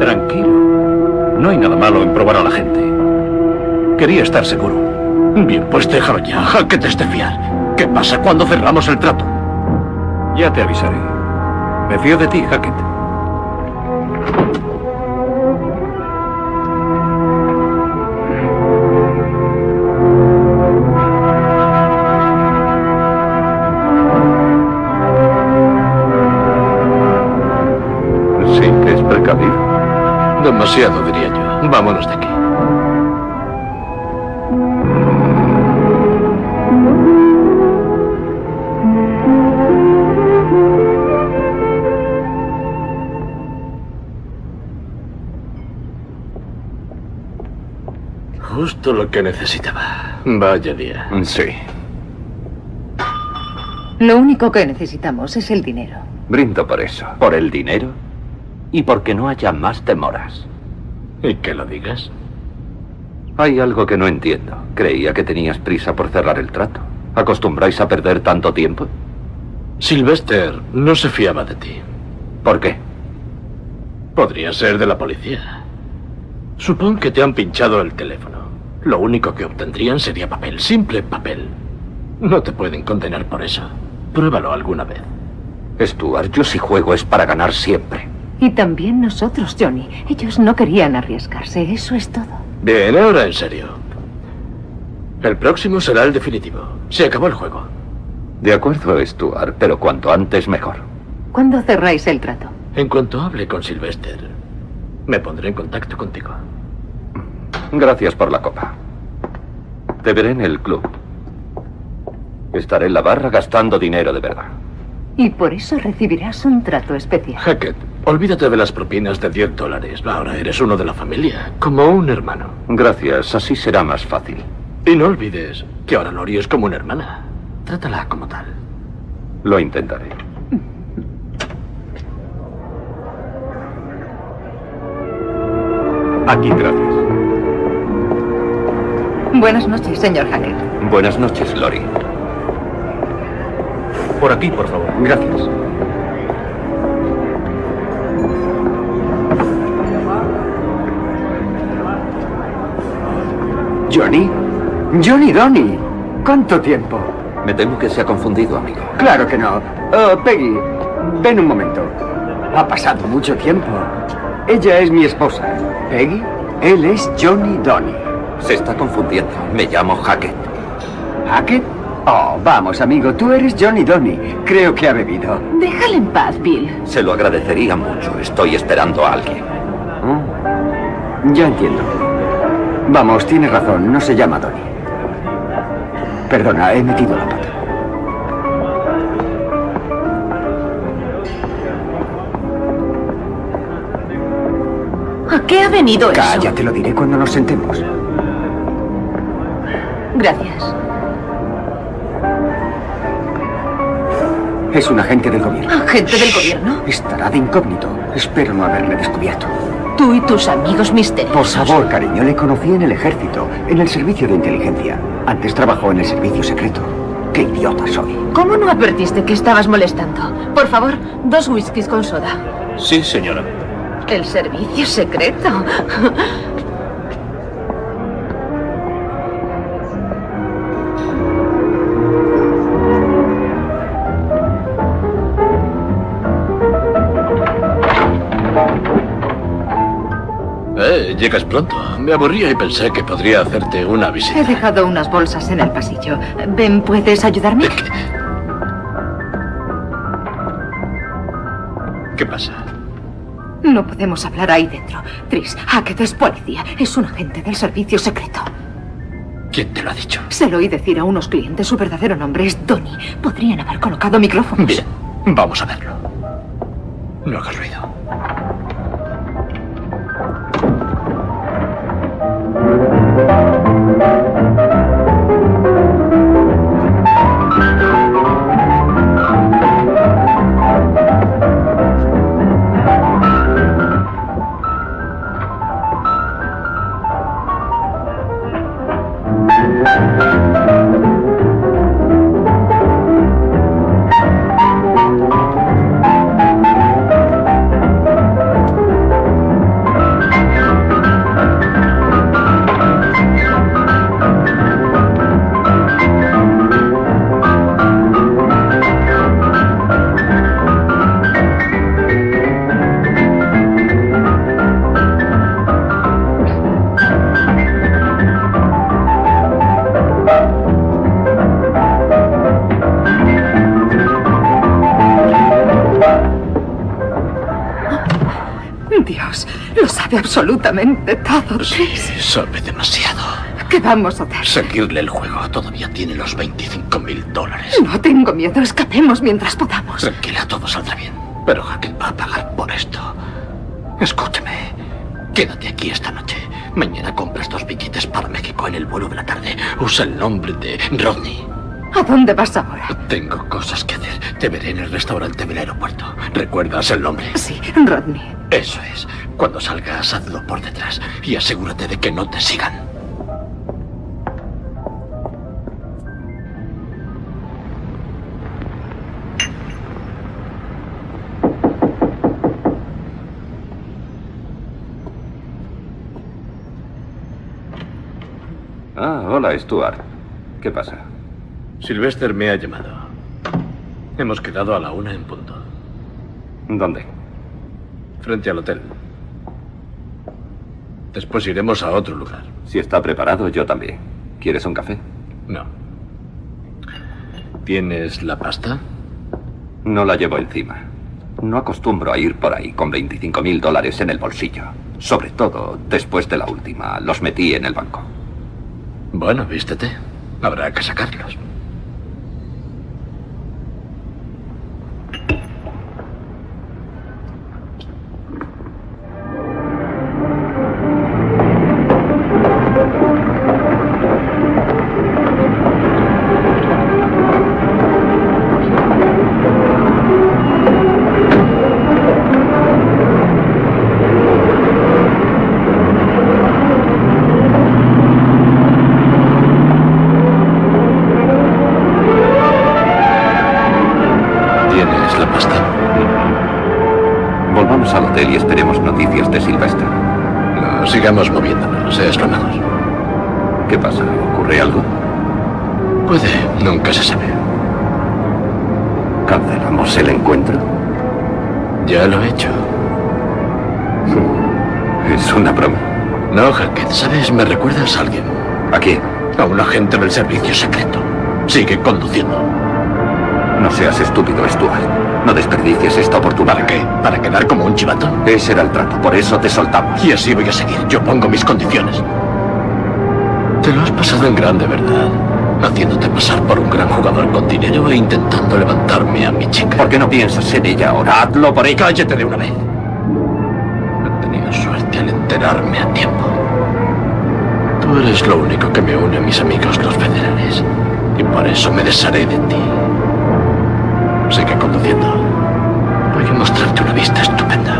Tranquilo. No hay nada malo en probar a la gente. Quería estar seguro. Bien, pues déjalo ya. Hackett es de fiar. ¿Qué pasa cuando cerramos el trato? Ya te avisaré. Me fío de ti, Hackett. Sí, que es precavido. Demasiado, diría yo. Vámonos de aquí. Justo lo que necesitaba. Vaya día. Sí. Lo único que necesitamos es el dinero. Brindo por eso. ¿Por el dinero? Y porque no haya más demoras. ¿Y que lo digas? Hay algo que no entiendo. Creía que tenías prisa por cerrar el trato. ¿Acostumbráis a perder tanto tiempo? Sylvester no se fiaba de ti. ¿Por qué? Podría ser de la policía. Supón que te han pinchado el teléfono. Lo único que obtendrían sería papel, simple papel. No te pueden condenar por eso. Pruébalo alguna vez. Stuart, yo si juego es para ganar siempre. Y también nosotros, Johnny. Ellos no querían arriesgarse, eso es todo. Bien, ahora en serio. El próximo será el definitivo. Se acabó el juego. De acuerdo, Stuart, pero cuanto antes mejor. ¿Cuándo cerráis el trato? En cuanto hable con Sylvester, me pondré en contacto contigo. Gracias por la copa. Te veré en el club. Estaré en la barra gastando dinero de verdad. Y por eso recibirás un trato especial. Hackett, olvídate de las propinas de $10. Ahora eres uno de la familia, como un hermano. Gracias, así será más fácil. Y no olvides que ahora Lori es como una hermana. Trátala como tal. Lo intentaré. Aquí, gracias. Buenas noches, señor Hackett. Buenas noches, Lori. Por aquí, por favor. Gracias. ¿Johnny? ¡Johnny Donny! ¿Cuánto tiempo? Me temo que se ha confundido, amigo. Claro que no. Peggy, ven un momento. Ha pasado mucho tiempo. Ella es mi esposa. Peggy, él es Johnny Donny. Se está confundiendo. Me llamo Hackett. ¿Hackett? Oh, vamos, amigo. Tú eres Johnny Donny. Creo que ha bebido. Déjale en paz, Bill. Se lo agradecería mucho. Estoy esperando a alguien. Ya entiendo. Vamos, tienes razón. No se llama Donny. Perdona, he metido la pata. ¿A qué ha venido eso? Calla, te lo diré cuando nos sentemos. Gracias. Es un agente del gobierno. ¿Agente del gobierno? Estará de incógnito. Espero no haberle descubierto. Tú y tus amigos misteriosos. Por favor, cariño, le conocí en el ejército, en el servicio de inteligencia. Antes trabajó en el servicio secreto. ¡Qué idiota soy! ¿Cómo no advertiste que estabas molestando? Por favor, 2 whiskies con soda. Sí, señora. El servicio secreto. Llegas pronto. Me aburría y pensé que podría hacerte una visita. He dejado unas bolsas en el pasillo. Ben, ¿puedes ayudarme? ¿Qué pasa? No podemos hablar ahí dentro. Tris, Hackett es policía. Es un agente del servicio secreto. ¿Quién te lo ha dicho? Se lo oí decir a unos clientes. Su verdadero nombre es Donny. Podrían haber colocado micrófonos. Bien, vamos a verlo. No hagas ruido. Dios, lo sabe absolutamente todo. Sí, sabe demasiado. ¿Qué vamos a hacer? Seguirle el juego. Todavía tiene los $25.000. No tengo miedo. Escapemos mientras podamos. Tranquila, todo saldrá bien. Pero Hackett va a pagar por esto. Escúchame. Quédate aquí esta noche. Mañana compras 2 billetes para México en el vuelo de la tarde. Usa el nombre de Rodney. ¿A dónde vas ahora? Tengo cosas que hacer. Te veré en el restaurante del aeropuerto. ¿Recuerdas el nombre? Sí, Rodney. Eso es. Cuando salgas, hazlo por detrás y asegúrate de que no te sigan. Ah, hola, Stuart. ¿Qué pasa? Sylvester me ha llamado. Hemos quedado a la 1 en punto. ¿Dónde? Frente al hotel. Después iremos a otro lugar. Si está preparado, yo también. ¿Quieres un café? No. ¿Tienes la pasta? No la llevo encima. No acostumbro a ir por ahí con $25.000 en el bolsillo. Sobre todo después de la última. Los metí en el banco. Bueno, vístete. Habrá que sacarlos. Volvamos al hotel y esperemos noticias de Sylvester. No, sigamos moviéndonos, es lo mejor. ¿Qué pasa? ¿Ocurre algo? Puede, nunca se sabe. ¿Cancelamos el encuentro? Ya lo he hecho. Es una broma. No, Hackett, ¿sabes? Me recuerdas a alguien. ¿A quién? A un agente del servicio secreto. Sigue conduciendo. No seas estúpido, Stuart. No desperdicies esta oportunidad. ¿Para qué? ¿Para quedar como un chivato? Ese era el trato, por eso te soltamos. Y así voy a seguir. Yo pongo mis condiciones. Te lo has pasado en grande, ¿verdad? Haciéndote pasar por un gran jugador con dinero e intentando levantarme a mi chica. ¿Por qué no piensas en ella ahora? Hazlo por ella. Cállate de una vez. He tenido suerte al enterarme a tiempo. Tú eres lo único que me une a mis amigos los federales. Y por eso me desharé de ti. Sigue conduciendo. Voy a mostrarte una vista estupenda.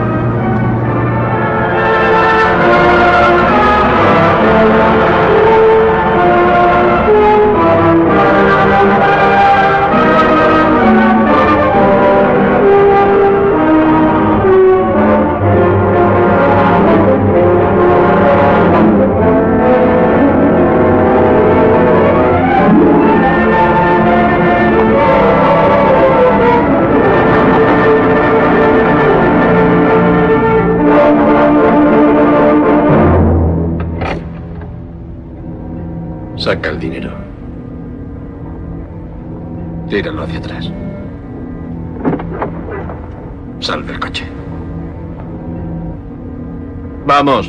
Saca el dinero. Tíralo hacia atrás. Sal del coche. ¡Vamos!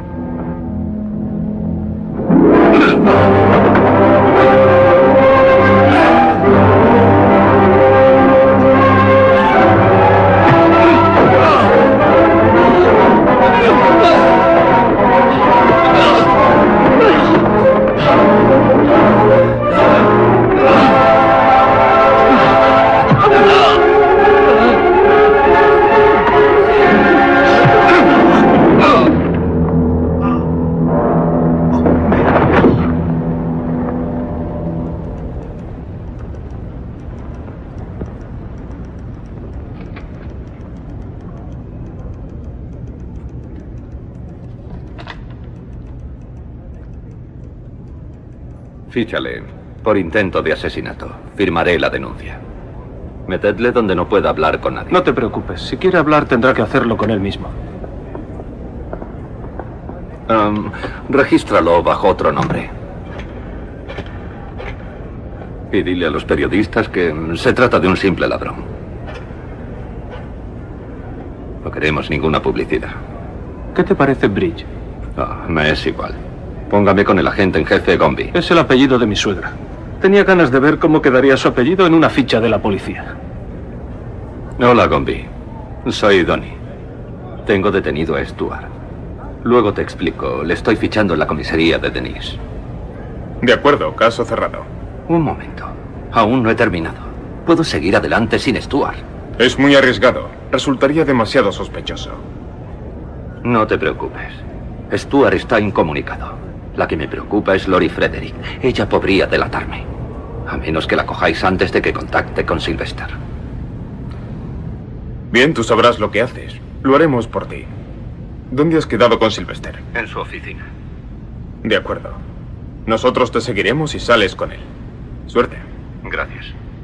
Fíchale por intento de asesinato. Firmaré la denuncia. Metedle donde no pueda hablar con nadie. No te preocupes. Si quiere hablar, tendrá que hacerlo con él mismo. Regístralo bajo otro nombre. Y dile a los periodistas que se trata de un simple ladrón. No queremos ninguna publicidad. ¿Qué te parece Bridge? Me es igual. Póngame con el agente en jefe Gombi. Es el apellido de mi suegra. Tenía ganas de ver cómo quedaría su apellido en una ficha de la policía. Hola, Gombi. Soy Donnie. Tengo detenido a Stuart. Luego te explico. Le estoy fichando en la comisaría de Denise. De acuerdo, caso cerrado. Un momento. Aún no he terminado. Puedo seguir adelante sin Stuart. Es muy arriesgado. Resultaría demasiado sospechoso. No te preocupes. Stuart está incomunicado. La que me preocupa es Lori Frederick. Ella podría delatarme. A menos que la cojáis antes de que contacte con Sylvester. Bien, tú sabrás lo que haces. Lo haremos por ti. ¿Dónde has quedado con Sylvester? En su oficina. De acuerdo. Nosotros te seguiremos y sales con él. Suerte. Gracias.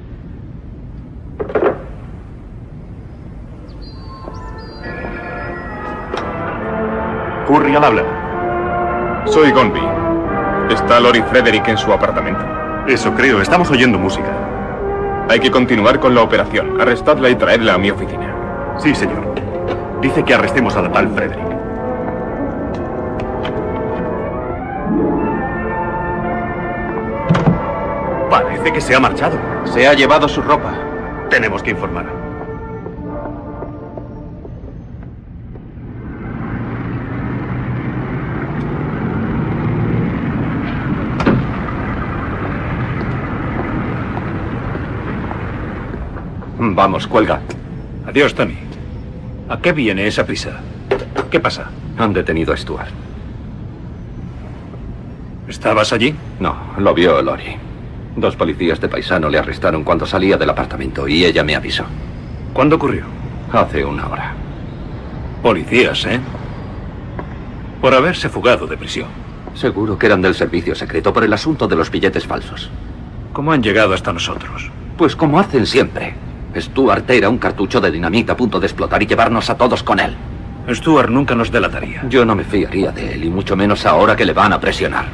Curry al habla. Soy Gonby. ¿Está Lori Frederick en su apartamento? Eso creo, estamos oyendo música. Hay que continuar con la operación. Arrestadla y traedla a mi oficina. Sí, señor. Dice que arrestemos a la tal Frederick. Parece que se ha marchado. Se ha llevado su ropa. Tenemos que informar. Vamos, cuelga. Adiós, Tony. ¿A qué viene esa prisa? ¿Qué pasa? Han detenido a Stuart. ¿Estabas allí? No, lo vio Lori. 2 policías de paisano le arrestaron cuando salía del apartamento y ella me avisó. ¿Cuándo ocurrió? Hace 1 hora. Policías, ¿eh? Por haberse fugado de prisión. Seguro que eran del servicio secreto por el asunto de los billetes falsos. ¿Cómo han llegado hasta nosotros? Pues como hacen siempre. Stuart era un cartucho de dinamita a punto de explotar y llevarnos a todos con él. Stuart nunca nos delataría. Yo no me fiaría de él, y mucho menos ahora que le van a presionar.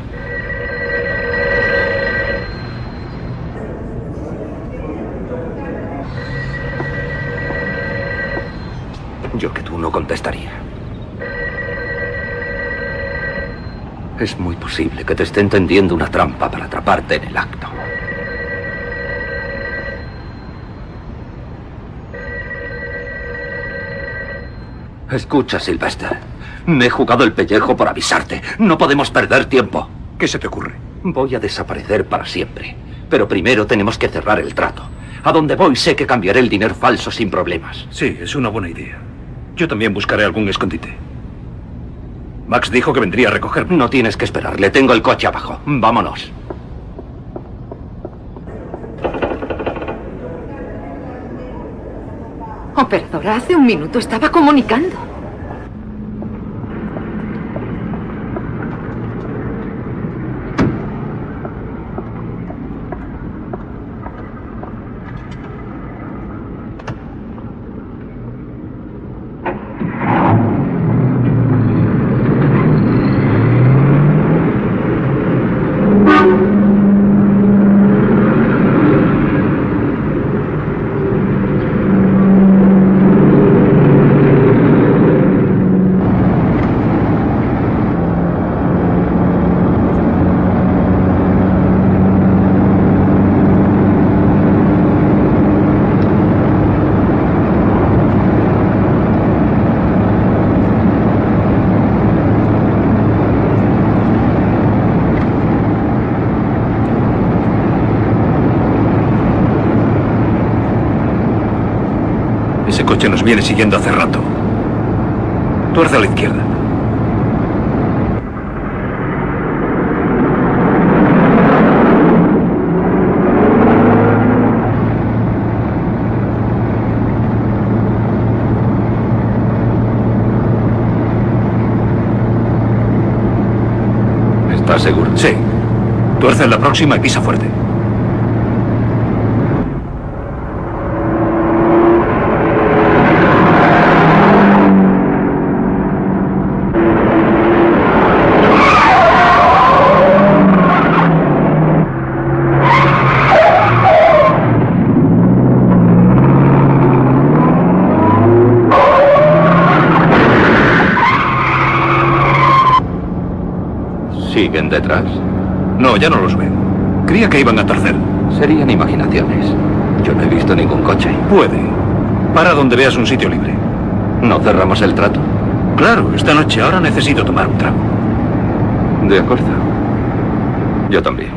Yo que tú no contestaría. Es muy posible que te esté tendiendo una trampa para atraparte en el acto. Escucha, Sylvester. Me he jugado el pellejo por avisarte. No podemos perder tiempo. ¿Qué se te ocurre? Voy a desaparecer para siempre. Pero primero tenemos que cerrar el trato. A donde voy sé que cambiaré el dinero falso sin problemas. Sí, es una buena idea. Yo también buscaré algún escondite. Max dijo que vendría a recogerme. No tienes que esperarle. Tengo el coche abajo. Vámonos. Operadora, hace un minuto estaba comunicando. Ese coche nos viene siguiendo hace rato. Tuerce a la izquierda. ¿Estás seguro? Sí. Tuerce en la próxima y pisa fuerte. ¿Siguen detrás? No, ya no los veo. Creía que iban a tercer. Serían imaginaciones. Yo no he visto ningún coche. Puede. Para donde veas un sitio libre. ¿No cerramos el trato? Claro, esta noche. Ahora necesito tomar un trago. De acuerdo. Yo también.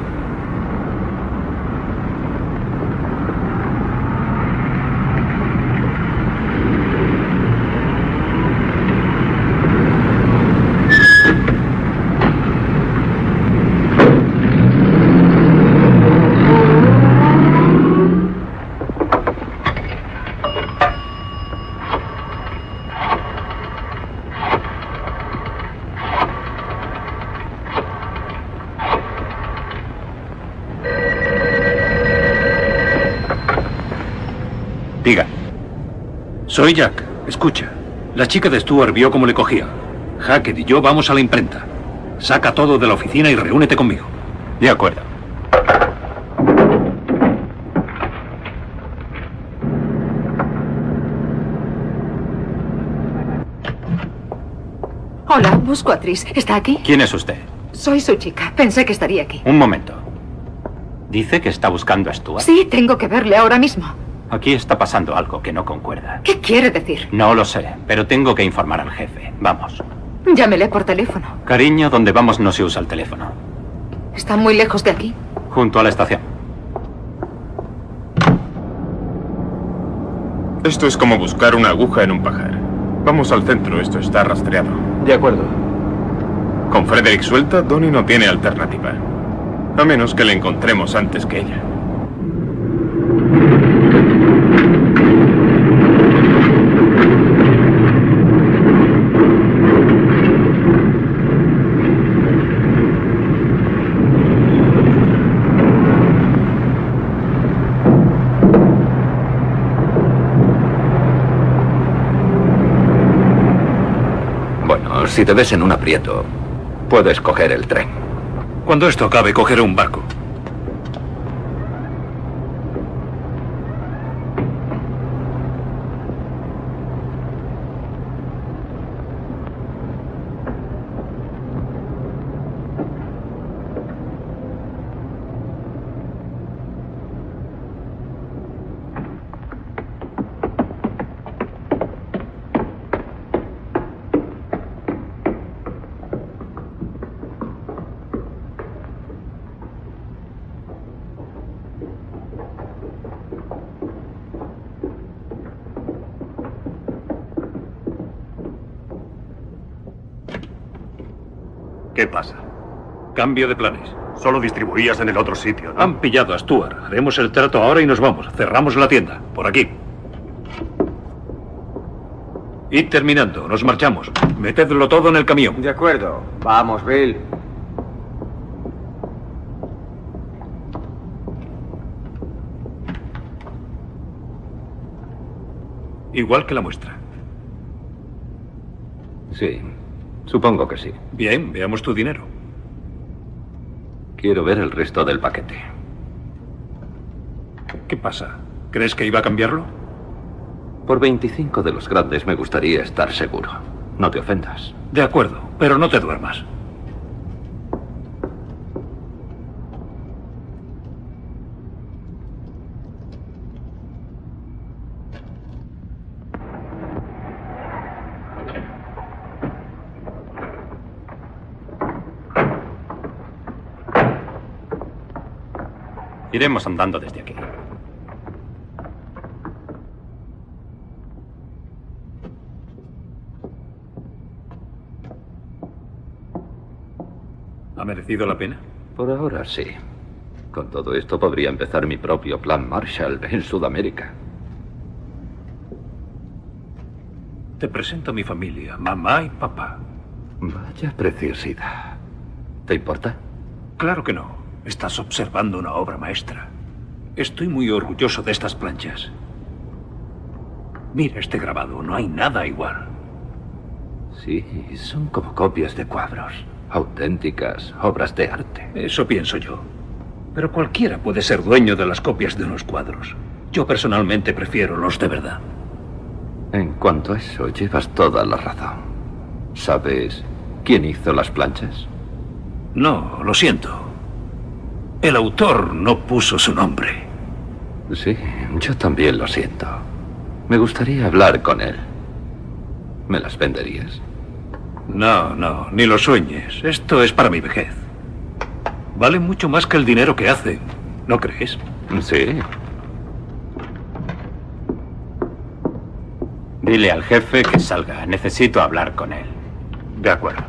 Diga. Soy Jack. Escucha. La chica de Stuart vio cómo le cogía. Hackett y yo vamos a la imprenta. Saca todo de la oficina y reúnete conmigo. De acuerdo. Hola, busco a Tris. ¿Está aquí? ¿Quién es usted? Soy su chica. Pensé que estaría aquí. Un momento. ¿Dice que está buscando a Stuart? Sí, tengo que verle ahora mismo. Aquí está pasando algo que no concuerda. ¿Qué quiere decir? No lo sé, pero tengo que informar al jefe. Vamos. Llámele por teléfono. Cariño, donde vamos no se usa el teléfono. ¿Está muy lejos de aquí? Junto a la estación. Esto es como buscar una aguja en un pajar. Vamos al centro, esto está rastreado. De acuerdo. Con Frederick suelta, Donnie no tiene alternativa. A menos que le encontremos antes que ella. Bueno, si te ves en un aprieto, puedes coger el tren. Cuando esto acabe, cogeré un barco. ¿Qué pasa? Cambio de planes. Solo distribuías en el otro sitio, ¿no? Han pillado a Stuart. Haremos el trato ahora y nos vamos. Cerramos la tienda. Por aquí. Y terminando, nos marchamos. Metedlo todo en el camión. De acuerdo. Vamos, Bill. Igual que la muestra. Sí, supongo que sí. Bien, veamos tu dinero. Quiero ver el resto del paquete. ¿Qué pasa? ¿Crees que iba a cambiarlo? Por 25 de los grandes me gustaría estar seguro. No te ofendas. De acuerdo, pero no te duermas. Iremos andando desde aquí. ¿Ha merecido la pena? Por ahora sí. Con todo esto podría empezar mi propio plan Marshall en Sudamérica. Te presento a mi familia, mamá y papá. Vaya preciosidad. ¿Te importa? Claro que no. Estás observando una obra maestra. Estoy muy orgulloso de estas planchas. Mira este grabado, no hay nada igual. Sí, son como copias de cuadros. Auténticas obras de arte. Eso pienso yo. Pero cualquiera puede ser dueño de las copias de unos cuadros. Yo personalmente prefiero los de verdad. En cuanto a eso, llevas toda la razón. ¿Sabes quién hizo las planchas? No, lo siento. El autor no puso su nombre. Sí, yo también lo siento. Me gustaría hablar con él. ¿Me las venderías? No, no, ni lo sueñes. Esto es para mi vejez. Vale mucho más que el dinero que hacen, ¿no crees? Sí. Dile al jefe que salga. Necesito hablar con él. De acuerdo.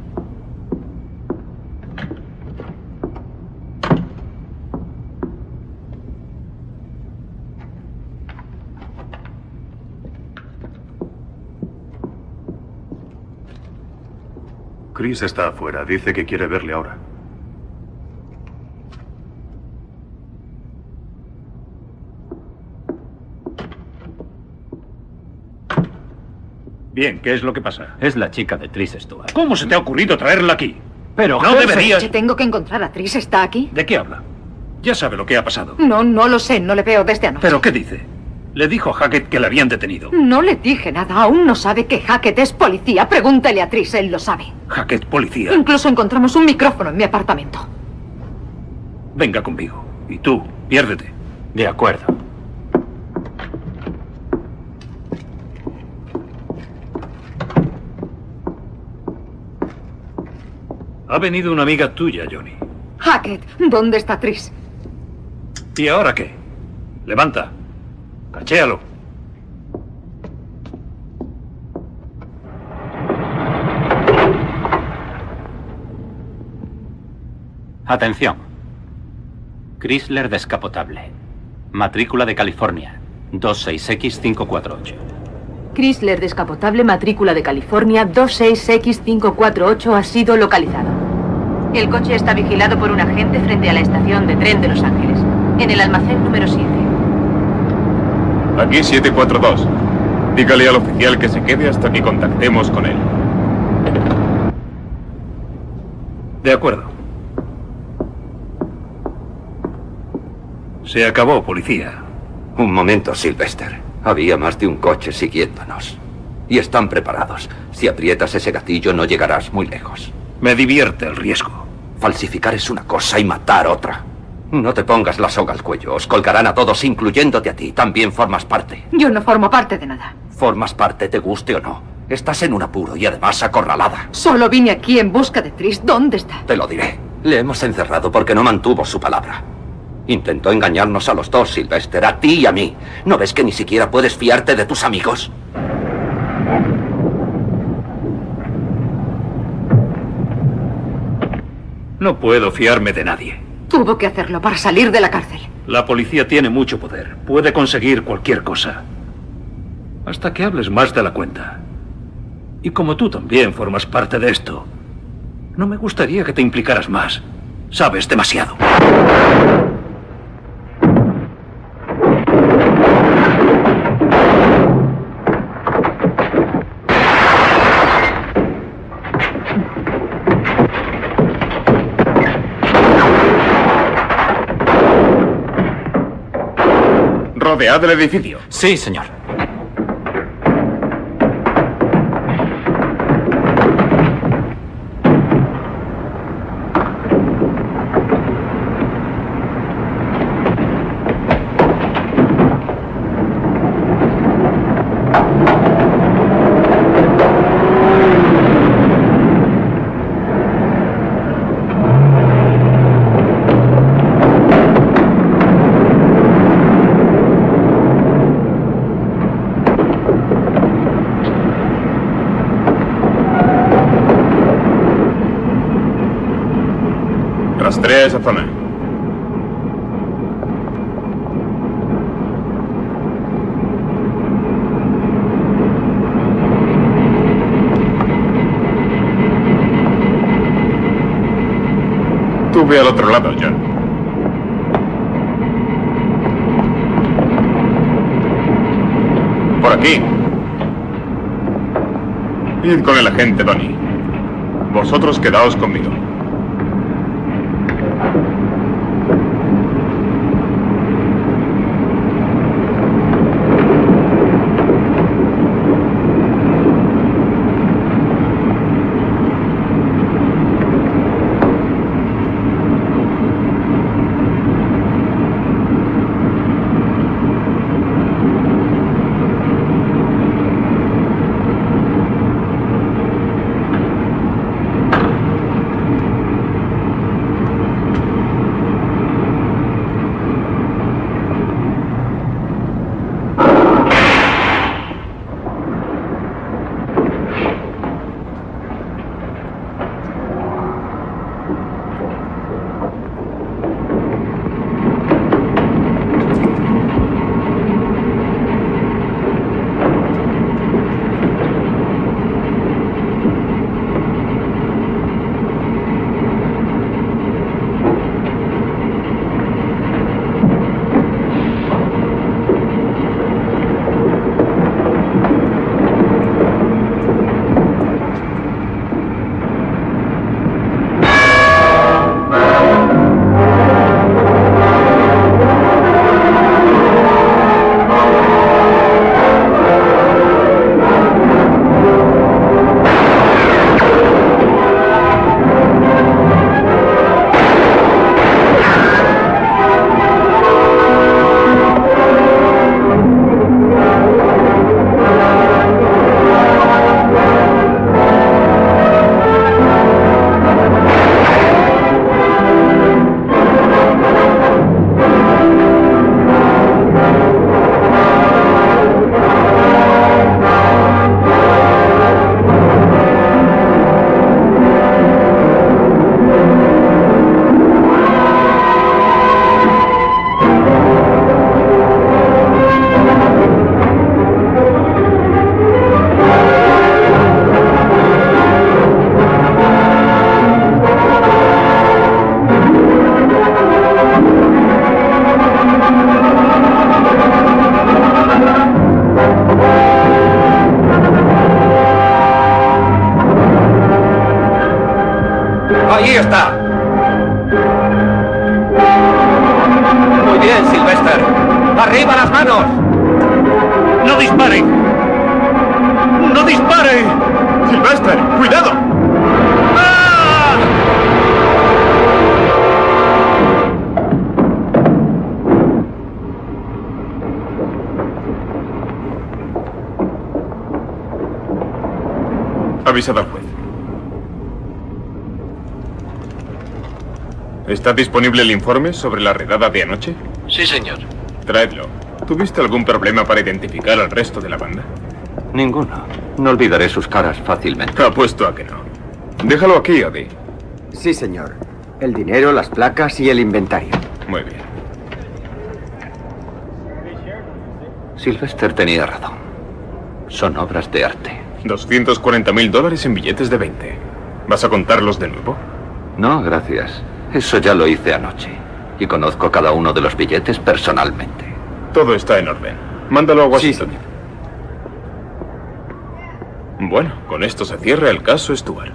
Chris está afuera. Dice que quiere verle ahora. Bien, ¿qué es lo que pasa? Es la chica de Tris Stewart. ¿Cómo se te ha ocurrido traerla aquí? Pero no jefe, deberías... Tengo que encontrar a Tris. ¿Está aquí? ¿De qué habla? Ya sabe lo que ha pasado. No, no lo sé. No le veo desde anoche. ¿Pero qué dice? Le dijo a Hackett que la habían detenido. No le dije nada. Aún no sabe que Hackett es policía. Pregúntale a Tris. Él lo sabe. Hackett, policía. Incluso encontramos un micrófono en mi apartamento. Venga conmigo. Y tú, piérdete. De acuerdo. Ha venido una amiga tuya, Johnny. Hackett, ¿dónde está Tris? ¿Y ahora qué? Levanta. Cachéalo. Atención. Chrysler descapotable. Matrícula de California. 26X548. Chrysler descapotable, matrícula de California, 26X548 ha sido localizado. El coche está vigilado por un agente frente a la estación de tren de Los Ángeles, en el almacén número 7. Aquí 742. Dígale al oficial que se quede hasta que contactemos con él. De acuerdo. Se acabó, policía. Un momento, Sylvester. Había más de un coche siguiéndonos. Y están preparados. Si aprietas ese gatillo no llegarás muy lejos. Me divierte el riesgo. Falsificar es una cosa y matar otra. No te pongas la soga al cuello. Os colgarán a todos, incluyéndote a ti. También formas parte. Yo no formo parte de nada. Formas parte, te guste o no. Estás en un apuro y además acorralada. Solo vine aquí en busca de Tris. ¿Dónde está? Te lo diré. Le hemos encerrado porque no mantuvo su palabra. Intentó engañarnos a los dos, Sylvester, a ti y a mí. ¿No ves que ni siquiera puedes fiarte de tus amigos? No puedo fiarme de nadie. Tuvo que hacerlo para salir de la cárcel. La policía tiene mucho poder. Puede conseguir cualquier cosa. Hasta que hables más de la cuenta. Y como tú también formas parte de esto, no me gustaría que te implicaras más. Sabes demasiado. Rodead el edificio. Sí, señor. Rastrea esa zona. Tú ve al otro lado, John. Por aquí. Id con el agente Donnie. Vosotros quedaos conmigo. ¡Ahí está! Muy bien, Sylvester. ¡Arriba las manos! ¡No dispare! ¡No dispare! ¡Sylvester, cuidado! ¡Ah! Avisad al juez. ¿Está disponible el informe sobre la redada de anoche? Sí, señor. Traedlo. ¿Tuviste algún problema para identificar al resto de la banda? Ninguno. No olvidaré sus caras fácilmente. Apuesto a que no. Déjalo aquí, Odi. Sí, señor. El dinero, las placas y el inventario. Muy bien. Sylvester tenía razón. Son obras de arte. $240.000 en billetes de 20. ¿Vas a contarlos de nuevo? No, gracias. Eso ya lo hice anoche. Y conozco cada uno de los billetes personalmente. Todo está en orden. Mándalo a Washington. Sí, señor. Bueno, con esto se cierra el caso Stuart.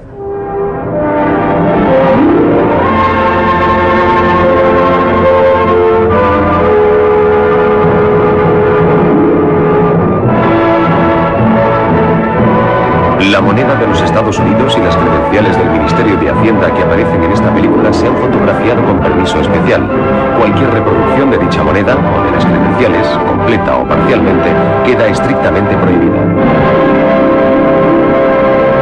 La moneda de los Estados Unidos y las credenciales del Ministerio de Hacienda que aparecen en esta película se han fotografiado con permiso especial. Cualquier reproducción de dicha moneda o de las credenciales, completa o parcialmente, queda estrictamente prohibida.